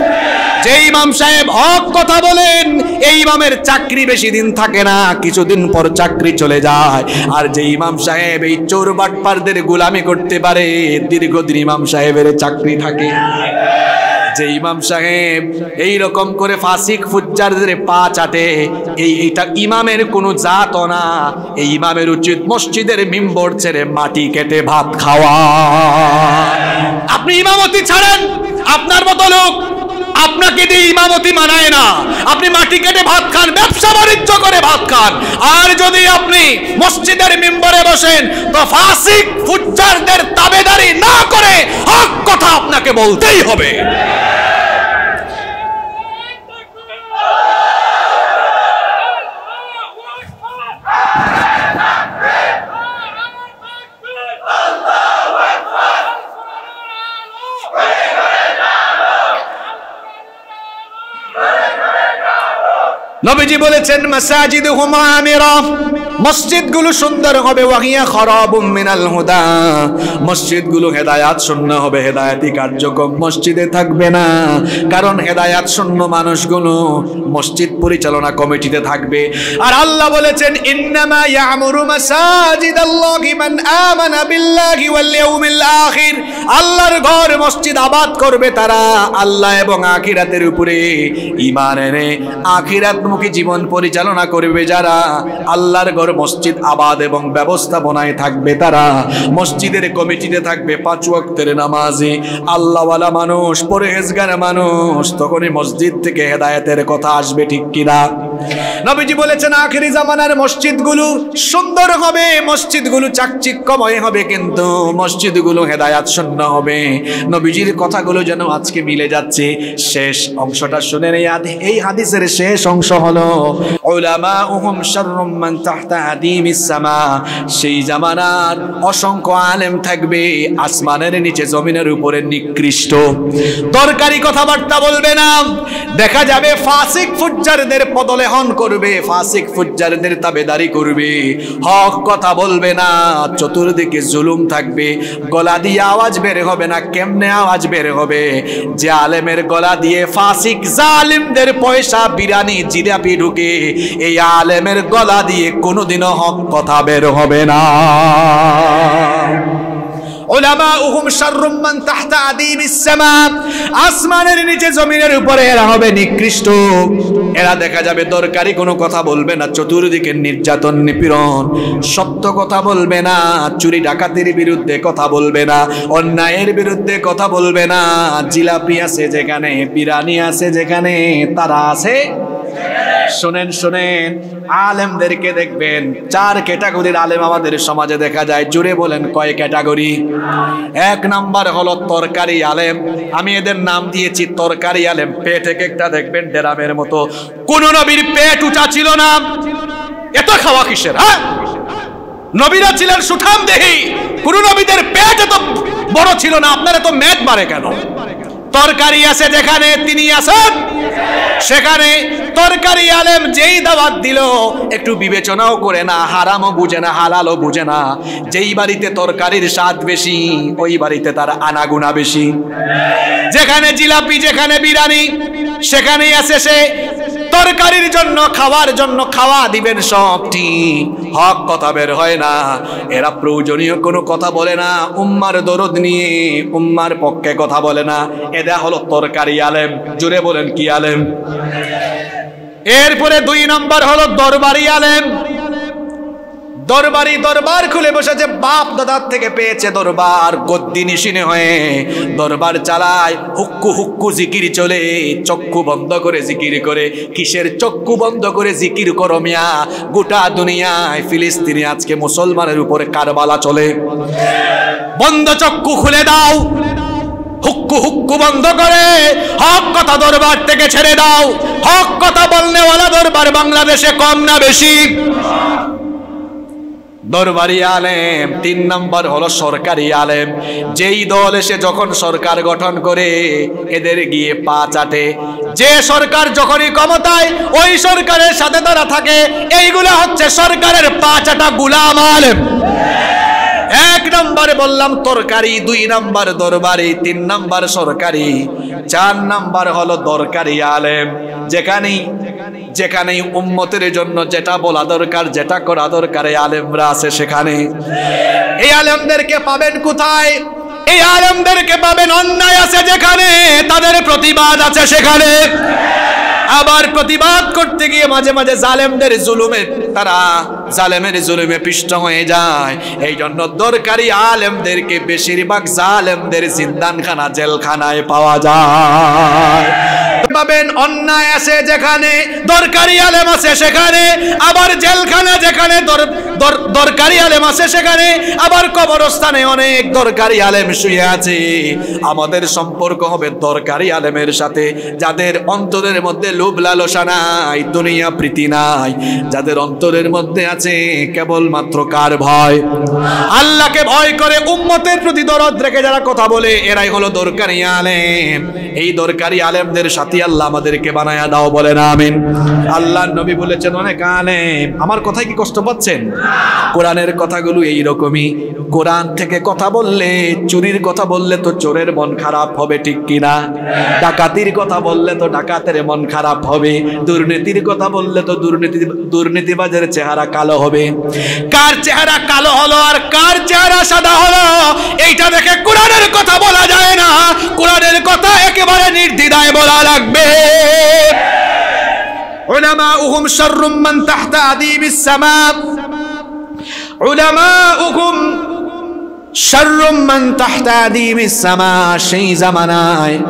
যে ইমাম সাহেব হক কথা বলেন, এই ইমামের চাকরি বেশি দিন থাকে না, কিছুদিন পর চাকরি চলে যায়। আর যে ইমাম সাহেব এই চোর বাটপারদের গোলামি করতে পারে, দীর্ঘদিন ইমাম সাহেবের চাকরি থাকে। যে ইমাম সাহেব এই রকম করে ফাসিক ফুজ্জারদের পা চাটে, এই এইটা ইমামের কোনো জাত না। এই ইমামের উচিত মসজিদের মিম্বর ছেড়ে মাটি কেটে ভাত খাওয়া। আপনি ইমামতি ছাড়েন, আপনার মতো লোক আপনাকে দিয়ে ইমামতি মানায় না। আপনি মাটি কেটে ভাত খান, ব্যবসা বাণিজ্য করে ভাত খান। আর যদি আপনি মসজিদের মিম্বরে বসেন, তো ফাসিক ফুজ্জারদের তাবেদারি না করে হক কথা আপনাকে বলতেই হবে। নবীজি বলেছেন, মাসাজিদুহুম আমিরা, মসজিদগুলো সুন্দর হবে, ওয়াহিয়া খারাবুম মিনাল হুদা, মসজিদগুলো হেদায়াত শূন্য হবে, হেদায়াতি কার্যক্রম মসজিদে থাকবে না। কারণ হেদায়াত শূন্য মানুষগুলো মসজিদ পরিচালনা কমিটিতে থাকবে। আর আল্লাহ বলেছেন, ইন্নামা ইয়ামুরু মাসাজিদাল্লাহি মান আমানা বিল্লাহি ওয়াল ইয়াউমিল আখির, আল্লাহর ঘর মসজিদ আবাদ করবে তারা আল্লাহ এবং আখিরাতের উপরে ঈমান এনে আখিরাতমুখী জীবন পরিচালনা করবে যারা। আল্লাহর ঘর মসজিদ আবাদ এবং ব্যবস্থাপনায় থাকবে তারা, মসজিদের কমিটিতে থাকবে, পাঁচ ওয়াক্তের নামাজি, আল্লাহওয়ালা মানুষ, পরহেজগার মানুষ। তখনই মসজিদ থেকে হেদায়েতের কথা আসবে, ঠিক কিনা? নবীজি বলেছেন আখেরি জামানার মসজিদগুলো সুন্দর হবে, মসজিদগুলো চাকচিক্যময় হবে, কিন্তু মসজিদগুলো হেদায়াত শূন্য হবে। নবীজির কথাগুলো যেন আজকে মিলে যাচ্ছে। শেষ অংশটা শুনেন, এই হাদিসের শেষ অংশ হলো উলামাউহুম শাররুম মান তাহতা আদিমিস সামা। সেই জামানার অসংখ্য আলেম থাকবে আসমানের নিচে জমিনের উপরে নিকৃষ্ট, দরকারি কথাবার্তা বলবে না। দেখা যাবে ফাসিক ফুজ্জারদের পদলেহন করবে, ফাসিক ফুজ্জারদের তাবেদারি করবে, হক কথা বলবে না। চতুর্দিকে জুলুম থাকবে, গলা দিয়ে আওয়াজ বের হবে না। কেমনে আওয়াজ বের হবে? যে আলেমের গলা দিয়ে ফাসিক জালিমদের পয়সা, বিরানি, জিলাপি ঢুকে, এই আলেমের গলা দিয়ে কোনোদিনও হক কথা বের হবে না। উলামাউহুম শাররুম মান তাহতা আদিমিস সামা। আসমানের নিচে জমিনের উপরে এরা হবে নিকৃষ্ট। এরা দেখা যাবে দরকারি কোনো কথা বলবে না, চতুর্দিকে নির্যাতন নিপীড়ন, সত্য কথা বলবে না, চুরি ডাকাতির বিরুদ্ধে কথা বলবে না, অন্যায়ের বিরুদ্ধে কথা বলবে না। জিলাপি আছে যেখানে, বিরানি আছে যেখানে, তারা আছে। শোনেন শোনেন, আলেমদেরকে দেখবেন চার ক্যাটাগরির আলেম আমাদের সমাজে দেখা যায়। জুড়ে বলেন কয় ক্যাটাগরি? এক নাম্বার হলো তরকারি আলেম। আমি এদের নাম দিয়েছি তরকারি আলেম। পেট এক একটা দেখবেন ডেরামের মতো। কোন নবীর পেট উঁচা ছিল না, এত খাওয়া কিসের? হ্যাঁ, নবীরা ছিলেন সুঠাম দেহি, কোন নবীদের পেট এত বড় ছিল না। আপনার এত মেদ বাড়ে কেন? তরকারি আছে যেখানে, তিনি আছেন সেখানে। তরকারি আলেম যেই দাওয়াত দিল একটু বিবেচনাও করে না, হারামও বুঝে না, হালালও বুঝে না। যেই বাড়িতে তরকারির স্বাদ বেশি, ওই বাড়িতে তার আনাগুনা বেশি। যেখানে জিলাপি, যেখানে বিরিয়ানি, সেখানেই আছে সে তরকারির জন্য, খাওয়ার জন্য খাওয়া দিবেন সব ঠিক, হক কথা বের হয় না। এরা প্রয়োজনীয় কোনো কথা বলে না, উম্মার দরদ নিয়ে উম্মার পক্ষে কথা বলে না। এরা হলো তরকারি আলেম। জুড়ে বলেন কি আলেম? এরপরে দুই নম্বর হলো দরবারি আলেম। দরবারি, দরবার খুলে বসেছে, বাপ দাদার থেকে পেয়েছে দরবার, গদ্দি নিশিনে হয়ে দরবার চালায়। হুক্কু হুক্কু জিকির চলে, চক্ষু বন্ধ করে জিকির করে। কিসের চক্ষু বন্ধ করে জিকির করো মিয়া? গোটা দুনিয়ায় ফিলিস্তিনে আজকে মুসলমানের উপরে কারবালা চলে। বন্ধ চক্ষু খুলে দাও, হুক্কু হুক্কু বন্ধ করে হক কথা দরবার থেকে ছেড়ে দাও। হক কথা বলনেওয়ালা দরবার বাংলাদেশে কম না বেশি? দরবারি আলেম। তিন নম্বর হলো সরকারি আলেম। যেই দল এসে যখন সরকার গঠন করে এদের গিয়ে পা চাটে, যে সরকার যখনই ক্ষমতায় ওই সরকারের সাথে তারা থাকে, এইগুলো হচ্ছে সরকারের পা চাটা গুলাম আলেম। এক নম্বরে বললাম তরকারি, দুই নম্বর দরবারি, তিন নম্বর সরকারি, চার নম্বর হলো দরকারি আলেম। যেখানেই যেখানেই উম্মতের জন্য যেটা বলা দরকার, যেটা করা দরকার, এই আলেমরা আছে সেখানে। এই আলেমদেরকে পাবেন কোথায়? এই আলেমদেরকে পাবেন অন্যায় আছে যেখানে, তাদের প্রতিবাদ আছে সেখানে। আবার প্রতিবাদ করতে গিয়ে মাঝে মাঝে জালেমদের জুলুমে, তারা জালেমের জুলুমে পিষ্ট হয়ে যায়। এই জন্য দরকারি আলেমদেরকে বেশিরভাগ জালেমদের জিন্দানখানা, জেলখানায় পাওয়া যায়। পাবেন অন্যায় আছে যেখানে, দরকারি আলেম আছে সেখানে। আবার জেলখানা যেখানে দরকারি আলেম আছে সেখানে। আবার কবরস্থানে অনেক দরকারি আলেম শুয়ে আছে। আমাদের সম্পর্ক হবে দরকারি আলেমের সাথে, যাদের অন্তরের মধ্যে লোভ লালসা নাই, দুনিয়া প্রীতি নাই, যাদের অন্তরের মধ্যে আছে কেবলমাত্র কার ভয়? আল্লাহকে ভয় করে, উম্মতের প্রতি দরদ রেখে যারা কথা বলে, এরাই হলো দরকারি আলেম। এই দরকারি আলেমদের সাথে আল্লাহ আমাদেরকে বানায়া দাও, বলেন আমিন। আল্লাহর নবী বলেছেন অনেক আলেম। আমার কথায় কি কষ্ট পাচ্ছেন? কোরআনের কথাগুলো এইরকমই। কোরআন থেকে কথা বললে, চুরির কথা বললে তো চোরের মন খারাপ হবে, ঠিক কিনা? ডাকাতির কথা বললে তো ডাকাতের মন খারাপ হবে। দুর্নীতির কথা বললে তো দুর্নীতি দুর্নীতিবাজের চেহারা কালো হবে। কার চেহারা কালো হলো আর কার চেহারা সাদা হলো, এইটা দেখে কোরআনের কথা বলা যায় না। কোরআনের কথা একেবারে নির্দ্বিধায় বলা লাগবে। উলামাউহুম শাররুম মান তাহতা আদিমিস সামা। উলামাউহুম শাররুম মান তাহতা আদিমিস সামা। সেই জামানায়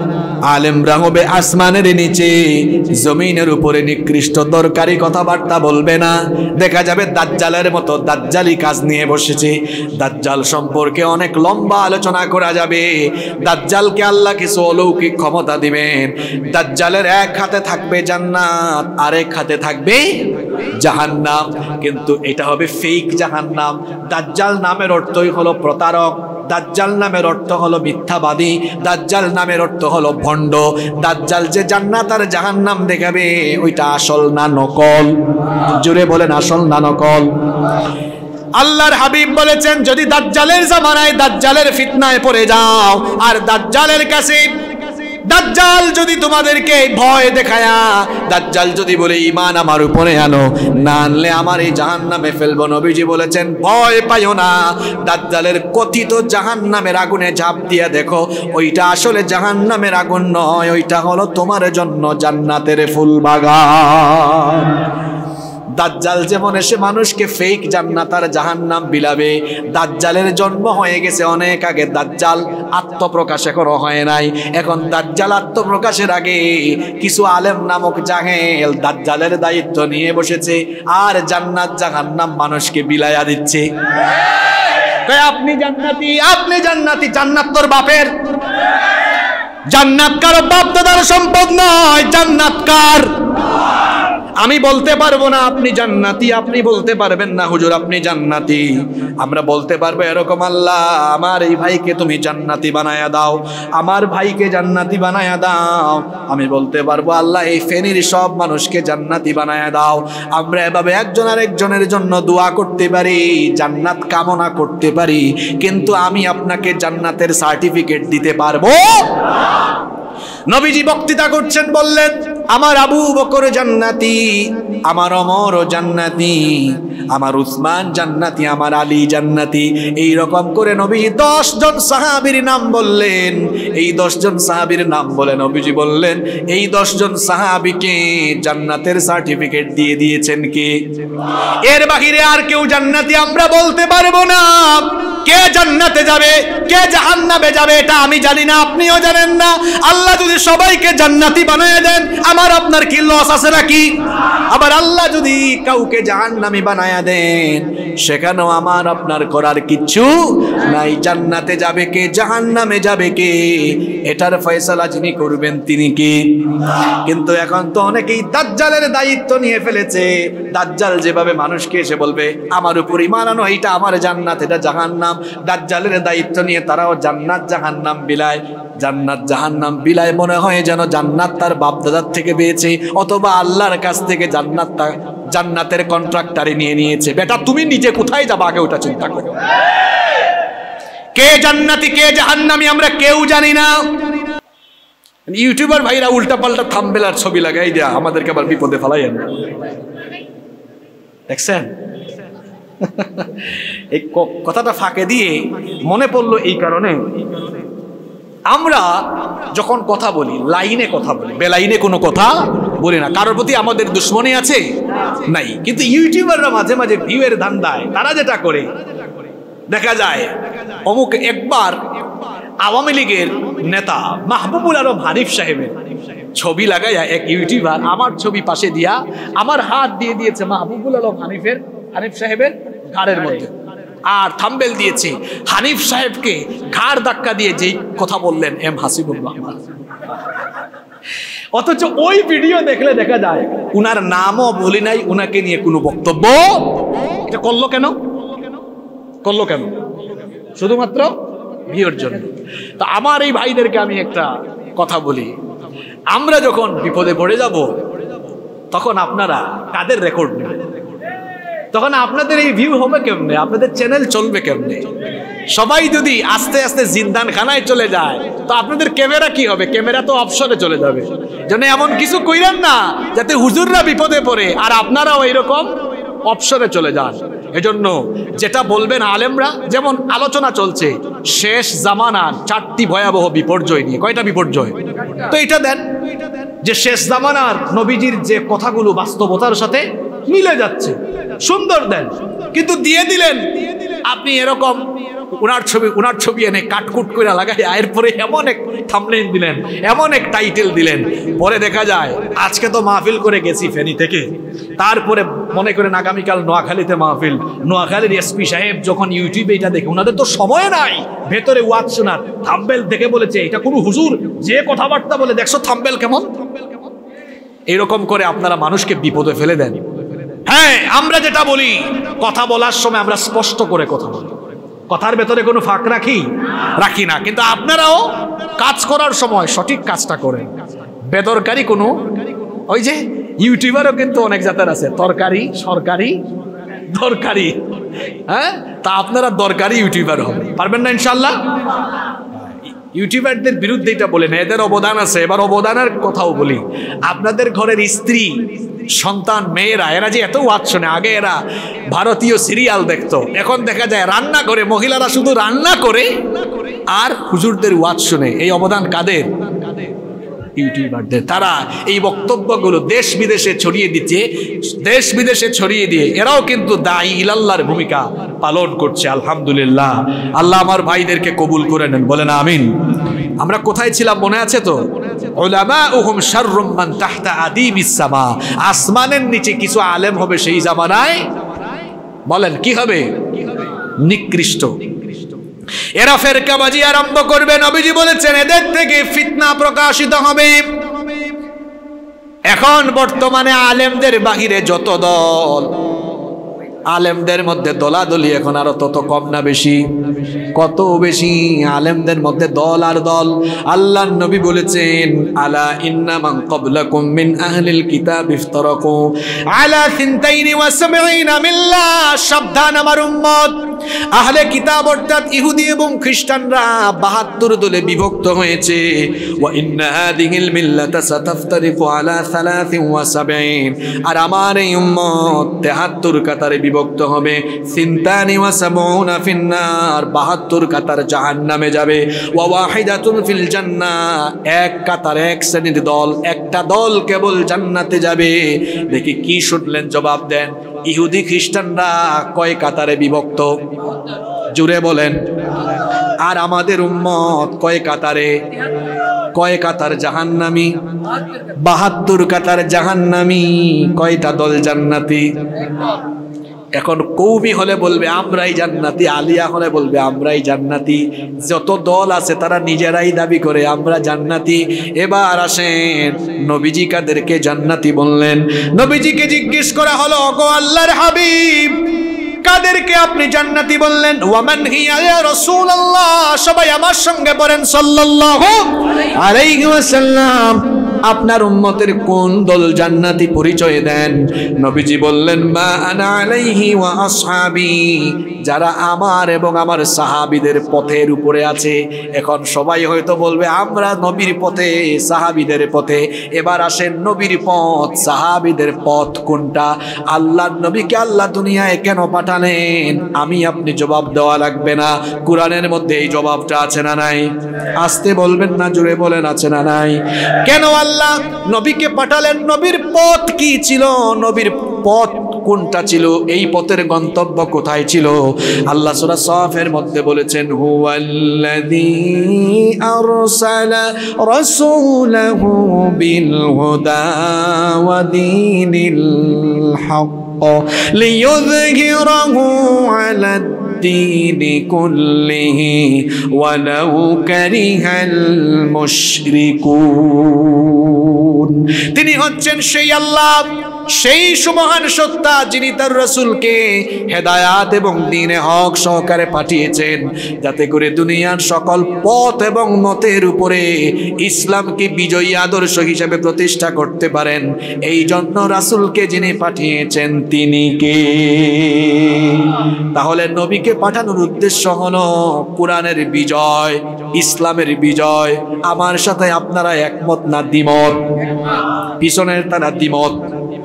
আলেমরা হবে আসমানের নিচে, জমিনের উপরে নিকৃষ্ট দরকারি কথাবার্তা বলবে না। দেখা যাবে দাজ্জালের মতো দাজ্জালি কাজ নিয়ে বসেছে। দাজ্জাল সম্পর্কে অনেক লম্বা আলোচনা করা যাবে। দাজ্জালকে আল্লাহ কিছু অলৌকিক ক্ষমতা দিবেন। দাজ্জালের এক হাতে থাকবে জান্নাত, আরেক হাতে থাকবে জাহান্নাম, কিন্তু এটা হবে ফেক জাহান্নাম। দাজ্জাল নামের অর্থই হলো প্রতারক, দাজ্জাল নামের অর্থ হলো মিথ্যাবাদী, দাজ্জাল নামের অর্থ হলো ভণ্ড। দাজ্জাল যে জান্নাত আর জাহান্নাম দেখাবে ওইটা আসল না নকল? জোরে বলেন, আসল না নকল? আল্লাহর হাবিব বলেছেন, যদি দাজ্জালের জামানায় দাজ্জালের ফিতনায় পড়ে যাও, আর দাজ্জালের কাছে দাজ্জাল যদি তোমাদেরকে ভয় দেখায়া, দাজ্জাল যদি বলে ঈমান আমার উপরে আনো, না আনলে আমার এই জাহান্নামে ফেলবো, নবীজি বলেছেন ভয় পাইও না। দাজ্জালের কথিত জাহান্নামের আগুনে ঝাঁপ দিয়া দেখো, ওইটা আসলে জাহান্নামের আগুন নয়, ওইটা হলো তোমার জন্য জান্নাতের ফুল বাগান। দাজ্জাল যেমন এসে মানুষকে ফেক জান্নাত আর জাহান্নাম বিলাবে, দাজ্জালের জন্ম হয়ে গেছে অনেক আগে, দাজ্জাল আত্মপ্রকাশ এখনো হয় নাই। এখন দাজ্জাল আত্মপ্রকাশের আগে কিছু আলেম নামক জাহেল দাজ্জালের দায়িত্ব নিয়ে বসেছে, আর জান্নাত জাহান্নাম মানুষকে বিলাইয়া দিচ্ছে। আপনি জান্নাতি, আপনি জান্নাতি, জান্নাত তোর বাপের। জান্নাত কারো বাপ দাদার সম্পদ নয়, জান্নাত কার? আমি বলতে পারবো না আপনি জান্নাতি, আপনি বলতে পারবেন না হুজুর আপনি জান্নাতি। আমরা বলতে পারবো এরকম, আল্লাহ আমার এই ভাইকে তুমি জান্নাতি বানায়া দাও, আমার ভাইকে জান্নাতি বানায়া দাও। আমি বলতে পারবো, আল্লাহ এই ফেনীর সব মানুষকে জান্নাতি বানায়া দাও। আমরা এভাবে একজন আরেকজনের জন্য দোয়া করতে পারি, জান্নাত কামনা করতে পারি, কিন্তু আমি আপনাকে জান্নাতের সার্টিফিকেট দিতে পারবো? নবীজি বক্তৃতা করছেন, বললেন আমার আবু বকর জান্নাতি, আমার ওমর জান্নাতি, আমার উসমান জান্নাতি, আমার আলী জান্নাতি। এই রকম করে নবীজি দশ জন সাহাবীর নাম বললেন। এই দশ জন সাহাবীর নাম বলে নবীজি বললেন, এই দশ জন সাহাবীকে জান্নাতের সার্টিফিকেট দিয়ে দিয়েছেন কে? এর বাহিরে আর কেউ জান্নাতি আমরা বলতে পারবো না। কে জান্নাতে যাবে, কে জাহান্নামে যাবে এটা আমি জানি না, আপনিও জানেন না। আল্লাহ যদি সবাইকে জান্নাতি বানায় দেন, আমার আপনার কি লস আছে নাকি? আবার আল্লাহ যদি কাউকে জাহান্নামী বানায়া দেন, সেখানেও আমার আপনার করার কিচ্ছু নাই। জান্নাতে যাবে কে, জাহান্নামে যাবে কে, এটার ফয়সালা যিনি করবেন তিনি কে? কিন্তু এখন তো অনেকেই দাজ্জালের দায়িত্ব নিয়ে ফেলেছে। দাজ্জাল যেভাবে মানুষকে এসে বলবে আমার উপর ঈমান আনো, এটা আমার জান্নাত, এটা জাহান্নাম, দাজ্জালের দায়িত্ব নিয়ে তারাও জান্নাত জাহান্নাম বিলায়। জান্নাত জাহান্নাম বিলায় মনে হয় যেন জান্নাত তার বাপদাদার থেকে পেয়েছে, অথবা আল্লাহর কাছ থেকে জান্নাত জান্নাতের কন্ট্রাক্টারে নিয়ে নিয়েছে। বেটা তুমি নিজে কোথায় যাবা আগে ওটা চিন্তা করো। কে জান্নাতি কে জাহান্নামী আমরা কেউ জানি না। ইউটিউবার ভাইরা উল্টা পাল্টা থাম্বনেল আর ছবি লাগাই দেয়া আমাদেরকে আবার বিপদে ফেলাইয়েন না, দেখছেন? এই কথাটা ফাঁকে দিয়ে মনে পড়লো এই কারণে, আমরা যখন কথা বলি লাইনে কথা বলি, বেলাইনে কোনো কথা বলি না। কারোর প্রতি আমাদের দুশ্মনী আছে নাই, কিন্তু ইউটিউবাররা মাঝে মাঝে ভিউয়ের ধান্দায় তারা যেটা করে, দেখা যায় অমুক একবার আওয়ামী লীগের নেতা মাহবুবুল আলম হানিফ সাহেবের ছবি লাগাইয়া এক ইউটিউবার আমার ছবি পাশে দিয়া আমার হাত দিয়ে দিয়েছে মাহবুবুল আলম হানিফের হানিফ সাহেবের ঘাড়ের মধ্যে, আর থাম্বেল দিয়েছে হানিফ সাহেবকে ঘাড় ধাক্কা দিয়ে যেই কথা বললেন এম হাসিবুর রহমান। অথচ ওই ভিডিও দেখলে দেখা যায় উনার নামও বলি নাই, উনাকে নিয়ে কোনো বক্তব্য। এটা করলো কেন? করলো কেন? শুধুমাত্র ভিউর জন্য। তো আমার এই ভাইদেরকে আমি একটা কথা বলি, আমরা যখন বিপদে পড়ে যাব তখন আপনারা কাদের রেকর্ড নেবেন? তখন আপনাদের এই ভিউ হবে কেমনে? আপনাদের চ্যানেল চলবে কেমনে? সবাই যদি আস্তে আস্তে জিন্দান খানায় চলে যায় তো আপনাদের ক্যামেরা কি হবে? ক্যামেরা তো অপশনে চলে যাবে। জন্য এমন কিছু কইরেন না যাতে হুজুররা বিপদে পড়ে আর আপনারাও এইরকম অপশনে চলে যান। এজন্য যেটা বলবেন আলেমরা, যেমন আলোচনা চলছে শেষ জামানার চারটি ভয়াবহ বিপর্যয় নিয়ে। কয়টা বিপর্যয়? তো এটা দেন যে শেষ জামানার নবীজির যে কথাগুলো বাস্তবতার সাথে মিলে যাচ্ছে, সুন্দর দেন। কিন্তু দিয়ে দিলেন আপনি এরকম উনার ছবি উনার ছবি এনে কাটকুট করে লাগাই এরপরে এমন এক থাম্বনেইল দিলেন, এমন এক টাইটেল দিলেন। পরে দেখা যায় আজকে তো মাহফিল করে গেছি ফেনী থেকে, তারপরে মনে করেন আগামীকাল নোয়াখালীতে মাহফিল, নোয়াখালীর এসপি সাহেব যখন ইউটিউবে এটা দেখে, ওনাদের তো সময় নাই ভেতরে ওয়াজ শোনার, থাম্বনেইল দেখে বলেছে এটা কোনো হুজুর যে কথাবার্তা বলে, দেখছো থাম্বনেইল কেমন। এরকম করে আপনারা মানুষকে বিপদে ফেলে দেন। হ্যাঁ, আমরা যেটা বলি কথা বলার সময় আমরা স্পষ্ট করে কথা বলি, কথার ভেতরে কোনো ফাঁক রাখি রাখি না, কিন্তু আপনারাও কাজ করার সময় সঠিক কাজটা করেন। বেদরকারি কোনো, ওই যে ইউটিউবারও কিন্তু অনেক জাতের আছে, তরকারি সরকারি দরকারি, হ্যাঁ, তা আপনারা দরকারি ইউটিউবার হবেন, পারবেন না ইনশাল্লাহ। ইউটিউবারদের বিরুদ্ধে এটা বলে না, এদের অবদান আছে। এবার অবদানের কথাও বলি, আপনাদের ঘরের স্ত্রী সন্তান মেয়েরা এরা যে এত ওয়াজ শোনে, আগে এরা ভারতীয় সিরিয়াল দেখতো, এখন দেখা যায় রান্না করে মহিলারা শুধু রান্না করে আর হুজুরদের ওয়াজ শুনে। এই অবদান কাদের? ইউটিউবারদের। তারা এই বক্তব্যগুলো দেশ বিদেশে ছড়িয়ে দিচ্ছে, দেশ বিদেশে ছড়িয়ে দিয়ে এরাও কিন্তু দায়ী ইলাল্লাহর ভূমিকা পালন করছে। আলহামদুলিল্লাহ, আল্লাহ আমার ভাইদেরকে কবুল করে নেন, বলেন আমিন। আমরা কোথায় ছিলাম মনে আছে তো? উলামাউহুম শাররুম মান তাহতা আদিমিস সামা, আসমানের নিচে কিছু আলেম হবে সেই জামানায়, বলেন কি হবে? নিকৃষ্ট। এরা ফেরকাবাজি আরম্ভ করবে। নবীজি বলেছেন এদের থেকে ফিতনা প্রকাশিত হবে। এখন বর্তমানে আলেমদের বাহিরে যত দল, আলেমদের মধ্যে দলাদলি এখন আরো তত কম না বেশি? কত বেশি আলেমদের মধ্যে দল আর দল। আল্লাহর নবী বলেছেন আলা ইন্না মান ক্বাবলাকুম মিন আহলিল কিতাব ইফতারাকু আলা সিনতাইনি ওয়া সাবঈনা মিল্লা, সাবধান আমার উম্মত, আহলে কিতাব অর্থাৎ ইহুদি এবং খ্রিস্টানরা বাহাত্তর দলে বিভক্ত হয়েছে। ওয়া ইন্না হাযিহিল মিল্লাতা সাতাফতারিকু আলা সালাসিন ওয়া সাবঈন, আর আমার এই উম্মত তেহাত্তর কাতারে বিভক্ত হবে। সিনতানি ওয়া সাবউনা ফিন্নার, বাহাত্তর কাতার জাহান্নামে যাবে। ওয়া ওয়াহিদাতুন ফিল জান্নাহ, এক কাতার এক শ্রেণীর দল, একটা দল কেবল জান্নাতে যাবে। দেখি কি শুনলেন, জবাব দেন। ইহুদি খ্রিস্টানরা কয় কাতারে বিভক্ত? জুড়ে বলেন। আর আমাদের উম্মত কয় কাতারে? কয় কাতার জাহান্নামী? বাহাত্তর কাতার জাহান্নামী। কয়টা দল জান্নাতি? এখন কৌমি হলে বলবে আমরাই জান্নাতি, আলিয়া হলে বলবে আমরাই জান্নাতি। যত দল আছে তারা নিজেরাই দাবি করে আমরা জান্নাতি। এবার আসেন নবীজি কাদেরকে জান্নাতি বললেন? নবীজিকে জিজ্ঞেস করা হলো, ওগো আল্লাহর হাবিব, কাদেরকে আপনি জান্নাতি বললেন? ওয়ামান হিয়া ইয়া রাসূলুল্লাহ, সবাই আমার সঙ্গে বলেন সাল্লাল্লাহু আলাইহি ওয়াসাল্লাম। আপনার উম্মতের কোন দল জান্নাতি পরিচয় দেন? নবীজি বললেন মা আনা আলাইহি ওয়া আসহাবি, যারা আমার এবং আমার সাহাবীদের পথের উপরে আছে। এখন সবাই হয়তো বলবে আমরা নবীর পথে, সাহাবীদের পথে। এবার আসেন নবীর পথ, সাহাবীদের পথ কোনটা? আল্লাহর নবীকে আল্লাহ দুনিয়ায় কেন পাঠালেন? আমি আপনি জবাব দেওয়া লাগবে না, কোরআনের মধ্যে এই জবাবটা আছে না নাই? আসতে বলবেন না, জোরে বলেন আছে না নাই? কেন আল্লাহ নবীকে পাঠালেন? নবীর পথ কি ছিল? নবীর পথ কোনটা ছিল? এই পথের গন্তব্য কোথায় ছিল? আল্লাহ সূরা সাফের মধ্যে বলেছেন হুয়াল্লাযী আরসালা রাসূলাহু বিল হুদা ওয়া দীনিল হক লিইয়ুযহিরাহু আলা الدين كله ولو كره المشركون। তিনি হচ্ছেন সেই আল্লাহ, সেই সুমহান সত্তা যিনি তার রাসূলকে হেদায়াত এবং দ্বীনে হক সহকারে পাঠিয়েছেন, যাতে করে দুনিয়ার সকল পথ এবং মতের উপরে ইসলামকে বিজয়ী আদর্শ হিসেবে প্রতিষ্ঠা করতে পারেন। এই জন্য রাসূলকে যিনি পাঠিয়েছেন তিনি কে? তাহলে নবীকে পাঠানোর উদ্দেশ্য হলো কোরআনের বিজয়, ইসলামের বিজয়। আমার সাথে আপনারা একমত না দ্বিমত? পিছনের তারা দ্বিমত।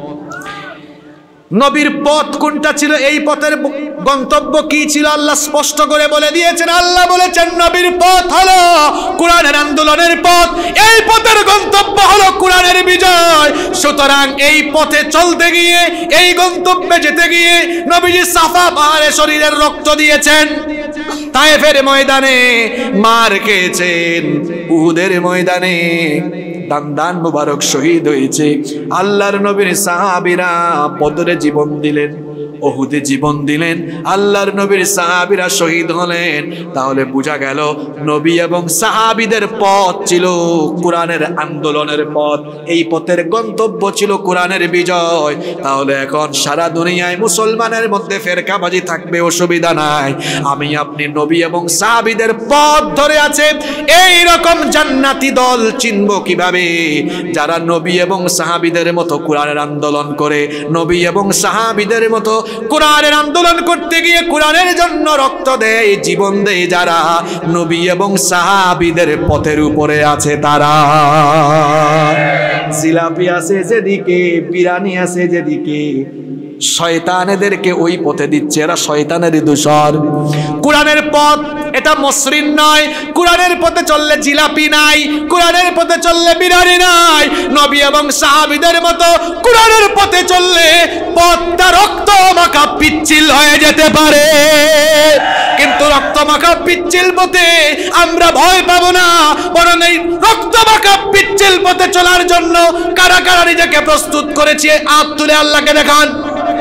নবীর পথ কোনটা ছিল? এই পথের গন্তব্য কি ছিল? আল্লাহ স্পষ্ট করে বলে দিয়েছেন। আল্লাহ বলেছেন নবীর পথ হলো কোরআনের আন্দোলনের পথ, এই পথের গন্তব্য হলো কোরআনের বিজয়। সুতরাং এই পথে চলতে গিয়ে, এই গন্তব্যে যেতে গিয়ে নবীজি সাফা পাহাড়ে শরীরের রক্ত দিয়েছেন। তায়েফের ময়দানে মার খেয়েছেন, উহুদের ময়দানে দান দান মুবারক শহীদ হয়েছে। আল্লাহর নবীর সাহাবীরা বদরে জীবন দিলেন, উহুদে জীবন দিলেন, আল্লাহর নবীর সাহাবীরা শহীদ হলেন। তাহলে বোঝা গেল নবী এবং সাহাবীদের পথ ছিল কোরআনের আন্দোলনের পথ, এই পথের গন্তব্য ছিল কোরআনের বিজয়। তাহলে এখন সারা দুনিয়ায় মুসলমানের মধ্যে ফেরকাবাজি থাকবে, অসুবিধা নাই। আমি আপনি নবী এবং সাহাবীদের পথ ধরে আছে, এই রকম জান্নাতি দল চিনব কিভাবে? যারা নবী এবং সাহাবীদের মতো কোরআনের আন্দোলন করে, নবী এবং সাহাবীদের মতো কোরআনের আন্দোলন করতে গিয়ে কোরআনের জন্য রক্ত দেয়, জীবন দেয়, যারা নবী এবং সাহাবীদের পথের উপরে আছে তারা। জিলাপি আছে যেদিকে, বিরিয়ানি আছে যেদিকে, শয়তানেদেরকে ওই পথে দিচ্ছে, এরা শয়তানেরই দোসর। কোরআনের পথ এটা মসৃণ নয়, কোরআনের পথে চললে জিলাপি নাই, কোরআনের পথে চললে বিরিয়ানি নাই। নবী এবং সাহাবীদের মতো কোরআনের পথে চললে পথটা রক্ত মাখা পিচ্ছিল হয়ে যেতে পারে, কিন্তু রক্ত মাখা পিচ্ছিল পথে আমরা ভয় পাবো না, বরং এই রক্ত মাখা পিচ্ছিল পথে চলার জন্য কারা কারা নিজেকে প্রস্তুত করেছে হাত তুলে আল্লাহকে দেখান।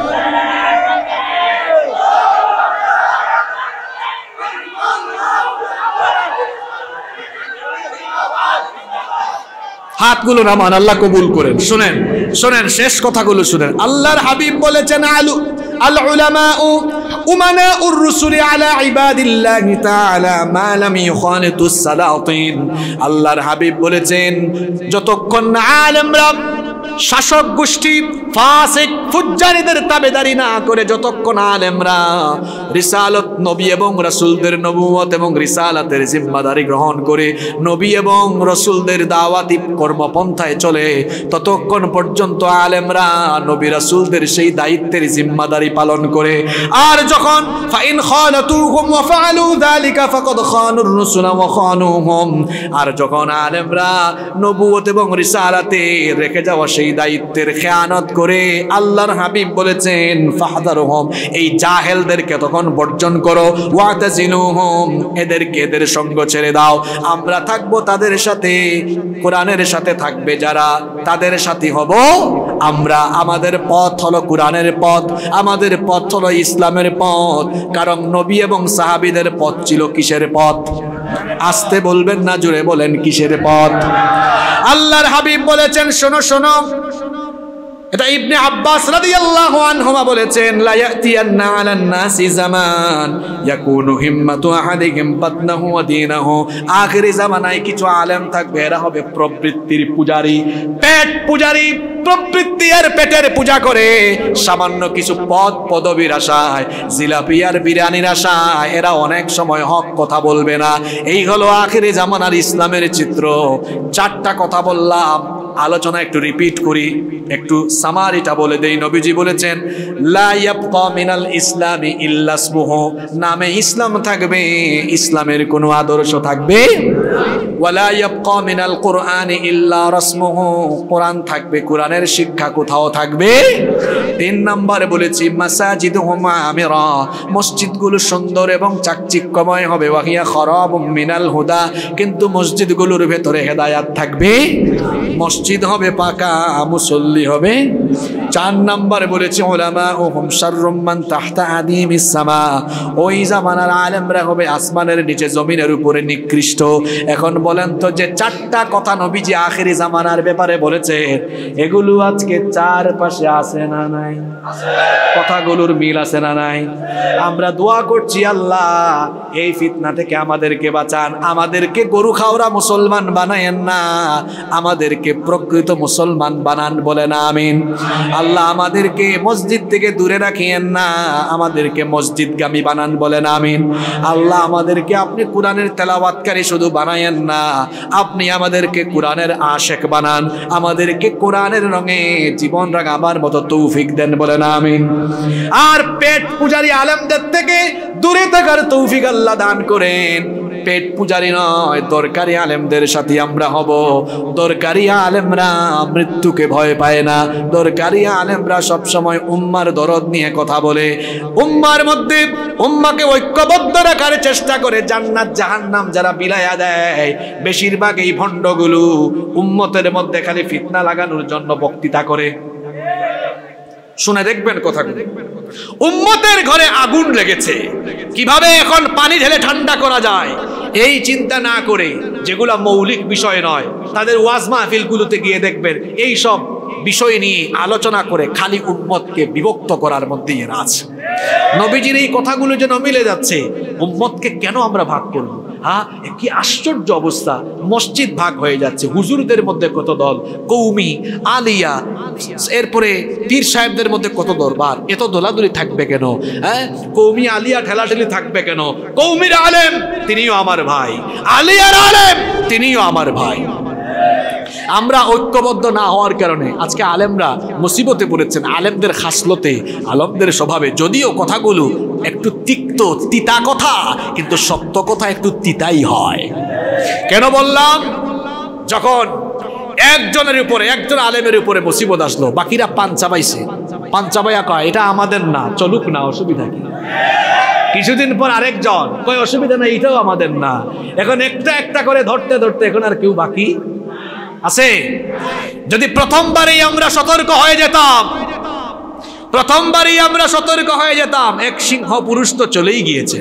হাতগুলো নামান, আল্লাহ কবুল করেন। শুনেন শুনেন শেষ কথাগুলো শুনেন। আল্লাহর হাবিব বলেছেন, আলু আল উলামাউ উমানাউর রুসুলি আলা ইবাদিল্লাহি তাআলা মা লাম ইউখানিতুস সালাতিন। আল্লাহর হাবিব বলেছেন, যতক্ষণ না আলেমরা শাসক গোষ্ঠী ফাসিক ফুজ্জারিদের তাবেদারি না করে, যতক্ষণ আলেমরা রিসালাত নবী এবং রাসূলদের নবুয়ত এবং রিসালাতের জিম্মাদারি গ্রহণ করে নবী এবং রাসূলদের দাওয়াতি কর্মপন্থায় চলে, ততক্ষণ পর্যন্ত আলেমরা নবী রাসূলদের সেই দায়িত্বের জিম্মাদারি পালন করে। আর যখন ফাইন খালাতুহুম ওয়া ফাআলু যালিকা ফাকাদ খানুর রাসূলা ওয়া খানুহুম, আর যখন আলেমরা নবুয়ত এবং রিসালাতে রেখে যাওয়া সেই দায়িত্বের খেয়ানত করে, আল্লাহর হাবিব বলেছেন, ফাহদারহুম, এই জাহেলদেরকে তখন বর্জন করো, ওয়াতাজিলুহুম, এদেরকে এদের সঙ্গ ছেড়ে দাও। আমরা থাকবো তাদের সাথে, কোরআনের সাথে থাকবে যারা, তাদের সাথী হব আমরা। আমাদের পথ হলো কোরআনের পথ, আমাদের পথ হলো ইসলামের পথ। কারণ নবী এবং সাহাবীদের পথ ছিল কিসের পথ? আস্তে বলবেন না, জোরে বলেন, কিসের পথ? আল্লাহর হাবিব বলেছেন, শোনো শোনো, এটা ইবনে আব্বাস রাদিয়াল্লাহু আনহুমা বলেছেন, লা ইয়াতিয়ান্না আলান নাসি জামান ইয়াকুনু হিম্মাতু আহাদিহিম বাতনাহু ওয়া দীনাহু। আখিরি জামানায় কিছু আলেম থাকবে, এরা হবে প্রবৃত্তির পূজারী, পেট পূজারী, প্রবৃত্তি আর পেটের পূজা করে, সামান্য কিছু পদ পদবীর আশায়, জিলাপি আর বিরিয়ানির আশায় এরা অনেক সময় হক কথা বলবে না। এই হলো আখিরি জামানার ইসলামের চিত্র। চারটা কথা বললাম, আলোচনা একটু রিপিট করি, একটু সামারিটা বলে দেই। নবীজি বলেছেন, লা ইয়াবকা মিনাল ইসলামি ইল্লা ইসমুহু, নামে ইসলাম থাকবে, ইসলামের কোনো আদর্শ থাকবে, ওয়ালা ইয়াবকা মিনাল কুরআনি ইল্লা রাসমুহু, কোরআন থাকবে, কোরআনের শিক্ষা কোথাও থাকবে। তিন নম্বরে বলেছি, মাসাজিদুহুম আমিরা, মসজিদগুলো সুন্দর এবং চাকচিক্যময় হবে, ওয়াহিয়া খারাবুম মিনাল হুদা, কিন্তু মসজিদগুলোর ভেতরে হেদায়াত থাকবে, মসজিদ হবে পাকা, মুসল্লি হবে। চার নম্বরে বলেছি, উলামাউহুম শাররুম মান তাহতা আদিমিস সামা, ওই জামানার আলেমরা হবে আসমানের নিচে, জমিনের উপরে নিকৃষ্ট। এখন বলেন তো, যে চারটা কথা নবীজি আখেরি জামানার ব্যাপারে বলেছে, এগুলো আজকে চারপাশে আছে না নাই? কথাগুলোর মিল আছে না নাই? আমরা দোয়া করছি, আল্লাহ এই ফিতনা থেকে আমাদেরকে বাঁচান, আমাদেরকে গরু খাওয়া মুসলমান বানায়েন না, আমাদেরকে প্রকৃত মুসলমান বানান, বলেন আমিন। আল্লাহ আমাদেরকে মসজিদ থেকে দূরে রাখিয়েন না, আমাদেরকে মসজিদগামী বানান, বলেন আমিন। আল্লাহ আমাদেরকে আপনি কোরআনের তেলাওয়াতকারী শুধু বানায়েন না, আপনি আমাদেরকে কোরআনের আশেক বানান, আমাদেরকে কোরআনের রঙে জীবন রাঙাবার মতো তৌফিক দেন, বলেন আমিন। আর পেট পূজারী আলেমদের থেকে দূরে থাকার তৌফিক আল্লাহ দান করেন। পেট পূজারি নয়, দরকারি আলেমদের সাথে আমরা হব। দরকারি আলেমরা মৃত্যুকে ভয় পায় না, দরকারি আলেমরা সবসময় উম্মার দরদ নিয়ে কথা বলে, উম্মার মধ্যে উম্মাকে ঐক্যবদ্ধ রাখার চেষ্টা করে। জান্নাত জাহান্নাম যারা বিলায়া দেয়, বেশিরভাগ এই ভণ্ডগুলো উম্মতের মধ্যে খালি ফিতনা লাগানোর জন্য বক্তৃতা করে। শুনে দেখবেন কথাগুলো। উম্মতের ঘরে আগুন লেগেছে, কিভাবে এখন পানি ঢেলে ঠান্ডা করা যায় এই চিন্তা না করে, যেগুলা মৌলিক বিষয় নয়, তাদের ওয়াজ মাহফিলগুলোতে গিয়ে দেখবেন এই সব বিষয় নিয়ে আলোচনা করে খালি উম্মতকে বিভক্ত করার মধ্যেই এরা আছে। নবীজির এই কথাগুলো যেন মিলে যাচ্ছে, উম্মতকে কেন আমরা ভাগ করব? হ্যাঁ, কি আশ্চর্য অবস্থা, মসজিদ ভাগ হয়ে যাচ্ছে, হুজুরদের মধ্যে কত দল, কৌমি, আলিয়া, এরপরে পীর সাহেবদের মধ্যে কত দরবার, এত দোলাদুলি থাকবে কেন? হ্যাঁ, কৌমি আলিয়া ঠেলাঠেলি থাকবে কেন? কৌমির আলেম তিনিও আমার ভাই, আলিয়ার আলেম তিনিও আমার ভাই। আমরা ঐক্যবদ্ধ না হওয়ার কারণে আজকে আলেমরা মুসিবতে পড়েছেন। আলেমদের খাসলতে, আলেমদের স্বভাবে, যদিও কথাগুলো একটু তিক্ত তিতা কথা, কিন্তু সত্য কথা একটু তিতাই হয়। কেন বললাম? যখন একজনের উপরে, একজন আলেমের উপরে মুসিবত আসলো, বাকিরা পান চাবাইছে, পান চাবাইয়া কয় এটা আমাদের না, চলুক না, অসুবিধা কি? কিছুদিন পর আরেকজন কয় অসুবিধা নাই, এটাও আমাদের না। এখন একটা একটা করে ধরতে ধরতে এখন আর কেউ বাকি আছে? যদি প্রথমবারই আমরা সতর্ক হয়ে যেতাম, প্রথমবারই আমরা সতর্ক হয়ে যেতাম, এক সিংহ পুরুষ তো চলেই গিয়েছে।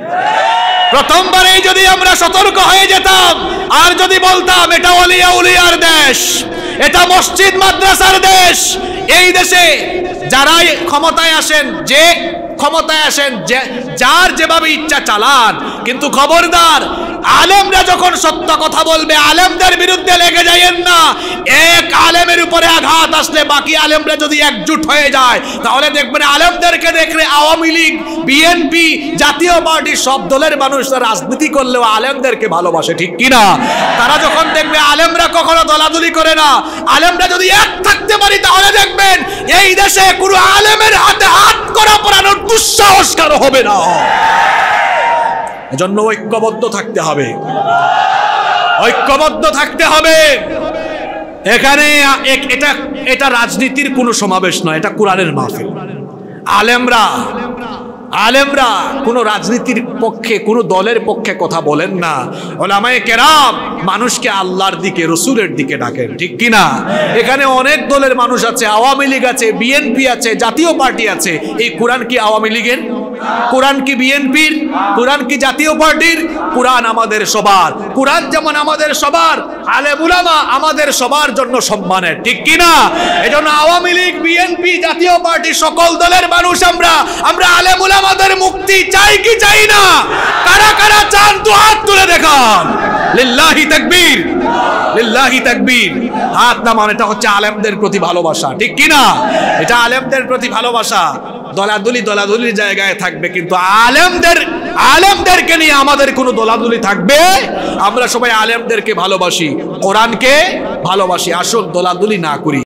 প্রথমবারেই যদি আমরা সতর্ক হয়ে যেতাম, আর যদি বলতাম এটা ওলিয়া উলিয়ার দেশ, এটা মসজিদ মাদ্রাসার দেশ, এই দেশে যারাই ক্ষমতায় আসেন, যে ক্ষমতায় আসেন, যার যেভাবে ইচ্ছা চালান, কিন্তু খবরদার আলেমরা যখন সত্য কথা বলবে আলেমদের বিরুদ্ধে লেগে যায়েন না। এক আলেমের উপরে আঘাত আসলে বাকি আলেমরা যদি একজুট হয়ে যায়, তাহলে দেখবেন আলেমদেরকে দেখলে আওয়ামী লীগ, বিএনপি, জাতীয় পার্টি সব দলের মানুষ রাজনীতি করলেও আলেমদেরকে ভালোবাসে, ঠিক কিনা? তারা যখন দেখবে আলেমরা কখনো দলাদলি করে না, আলেমরা যদি এক থাকতে পারি, তাহলে দেখবেন এই দেশে কোনো আলেমের হাতে হাত করা পড়ানোর দুঃসাহস কারো হবে না। এজন্য ঐক্যবদ্ধ থাকতে হবে, ঐক্যবদ্ধ থাকতে হবে। এখানে এটা এটা রাজনীতির কোনো সমাবেশ নয়, এটা কোরআনের মাহফিল। আলেমরা আলেমরা কোনো রাজনীতির পক্ষে, কোনো দলের পক্ষে কথা বলেন না। উলামায়ে কেরাম মানুষকে আল্লাহর দিকে, রসুলের দিকে ডাকেন, ঠিক কিনা? এখানে অনেক দলের মানুষ আছে, আওয়ামী লীগ আছে, বিএনপি আছে, জাতীয় পার্টি আছে। এই কোরআন কি আওয়ামী লীগের? কোরআন কি বিএনপির? কোরআন কি জাতীয় পার্টির? কোরআন আমাদের সবার। কোরআন যেমন আমাদের সবার, আলেম উলামা আমাদের সবার জন্য সম্মানের, ঠিক কিনা? এজন্য আওয়ামী লীগ, বিএনপি, জাতীয় পার্টি সকল দলের মানুষ আমরা আমরা আলেম উলামাদের মুক্তি চাই কি চাই না? কারা কারা চান তো হাত তুলে দেখান। লিল্লাহি তাকবীর, লিল্লাহি তাকবীর। হাত নামান, এটা হচ্ছে আলেমদের প্রতি ভালোবাসা, ঠিক কিনা? এটা আলেমদের প্রতি ভালোবাসা। দলাদলি দলাদলির জায়গায় থাকবে, কিন্তু আলেমদের আলেমদেরকে নিয়ে আমাদের কোনো দলাদলি থাকবে? আমরা সবাই আলেমদেরকে ভালোবাসি, কোরআনকে ভালোবাসি, আসল দলাদলি না করি।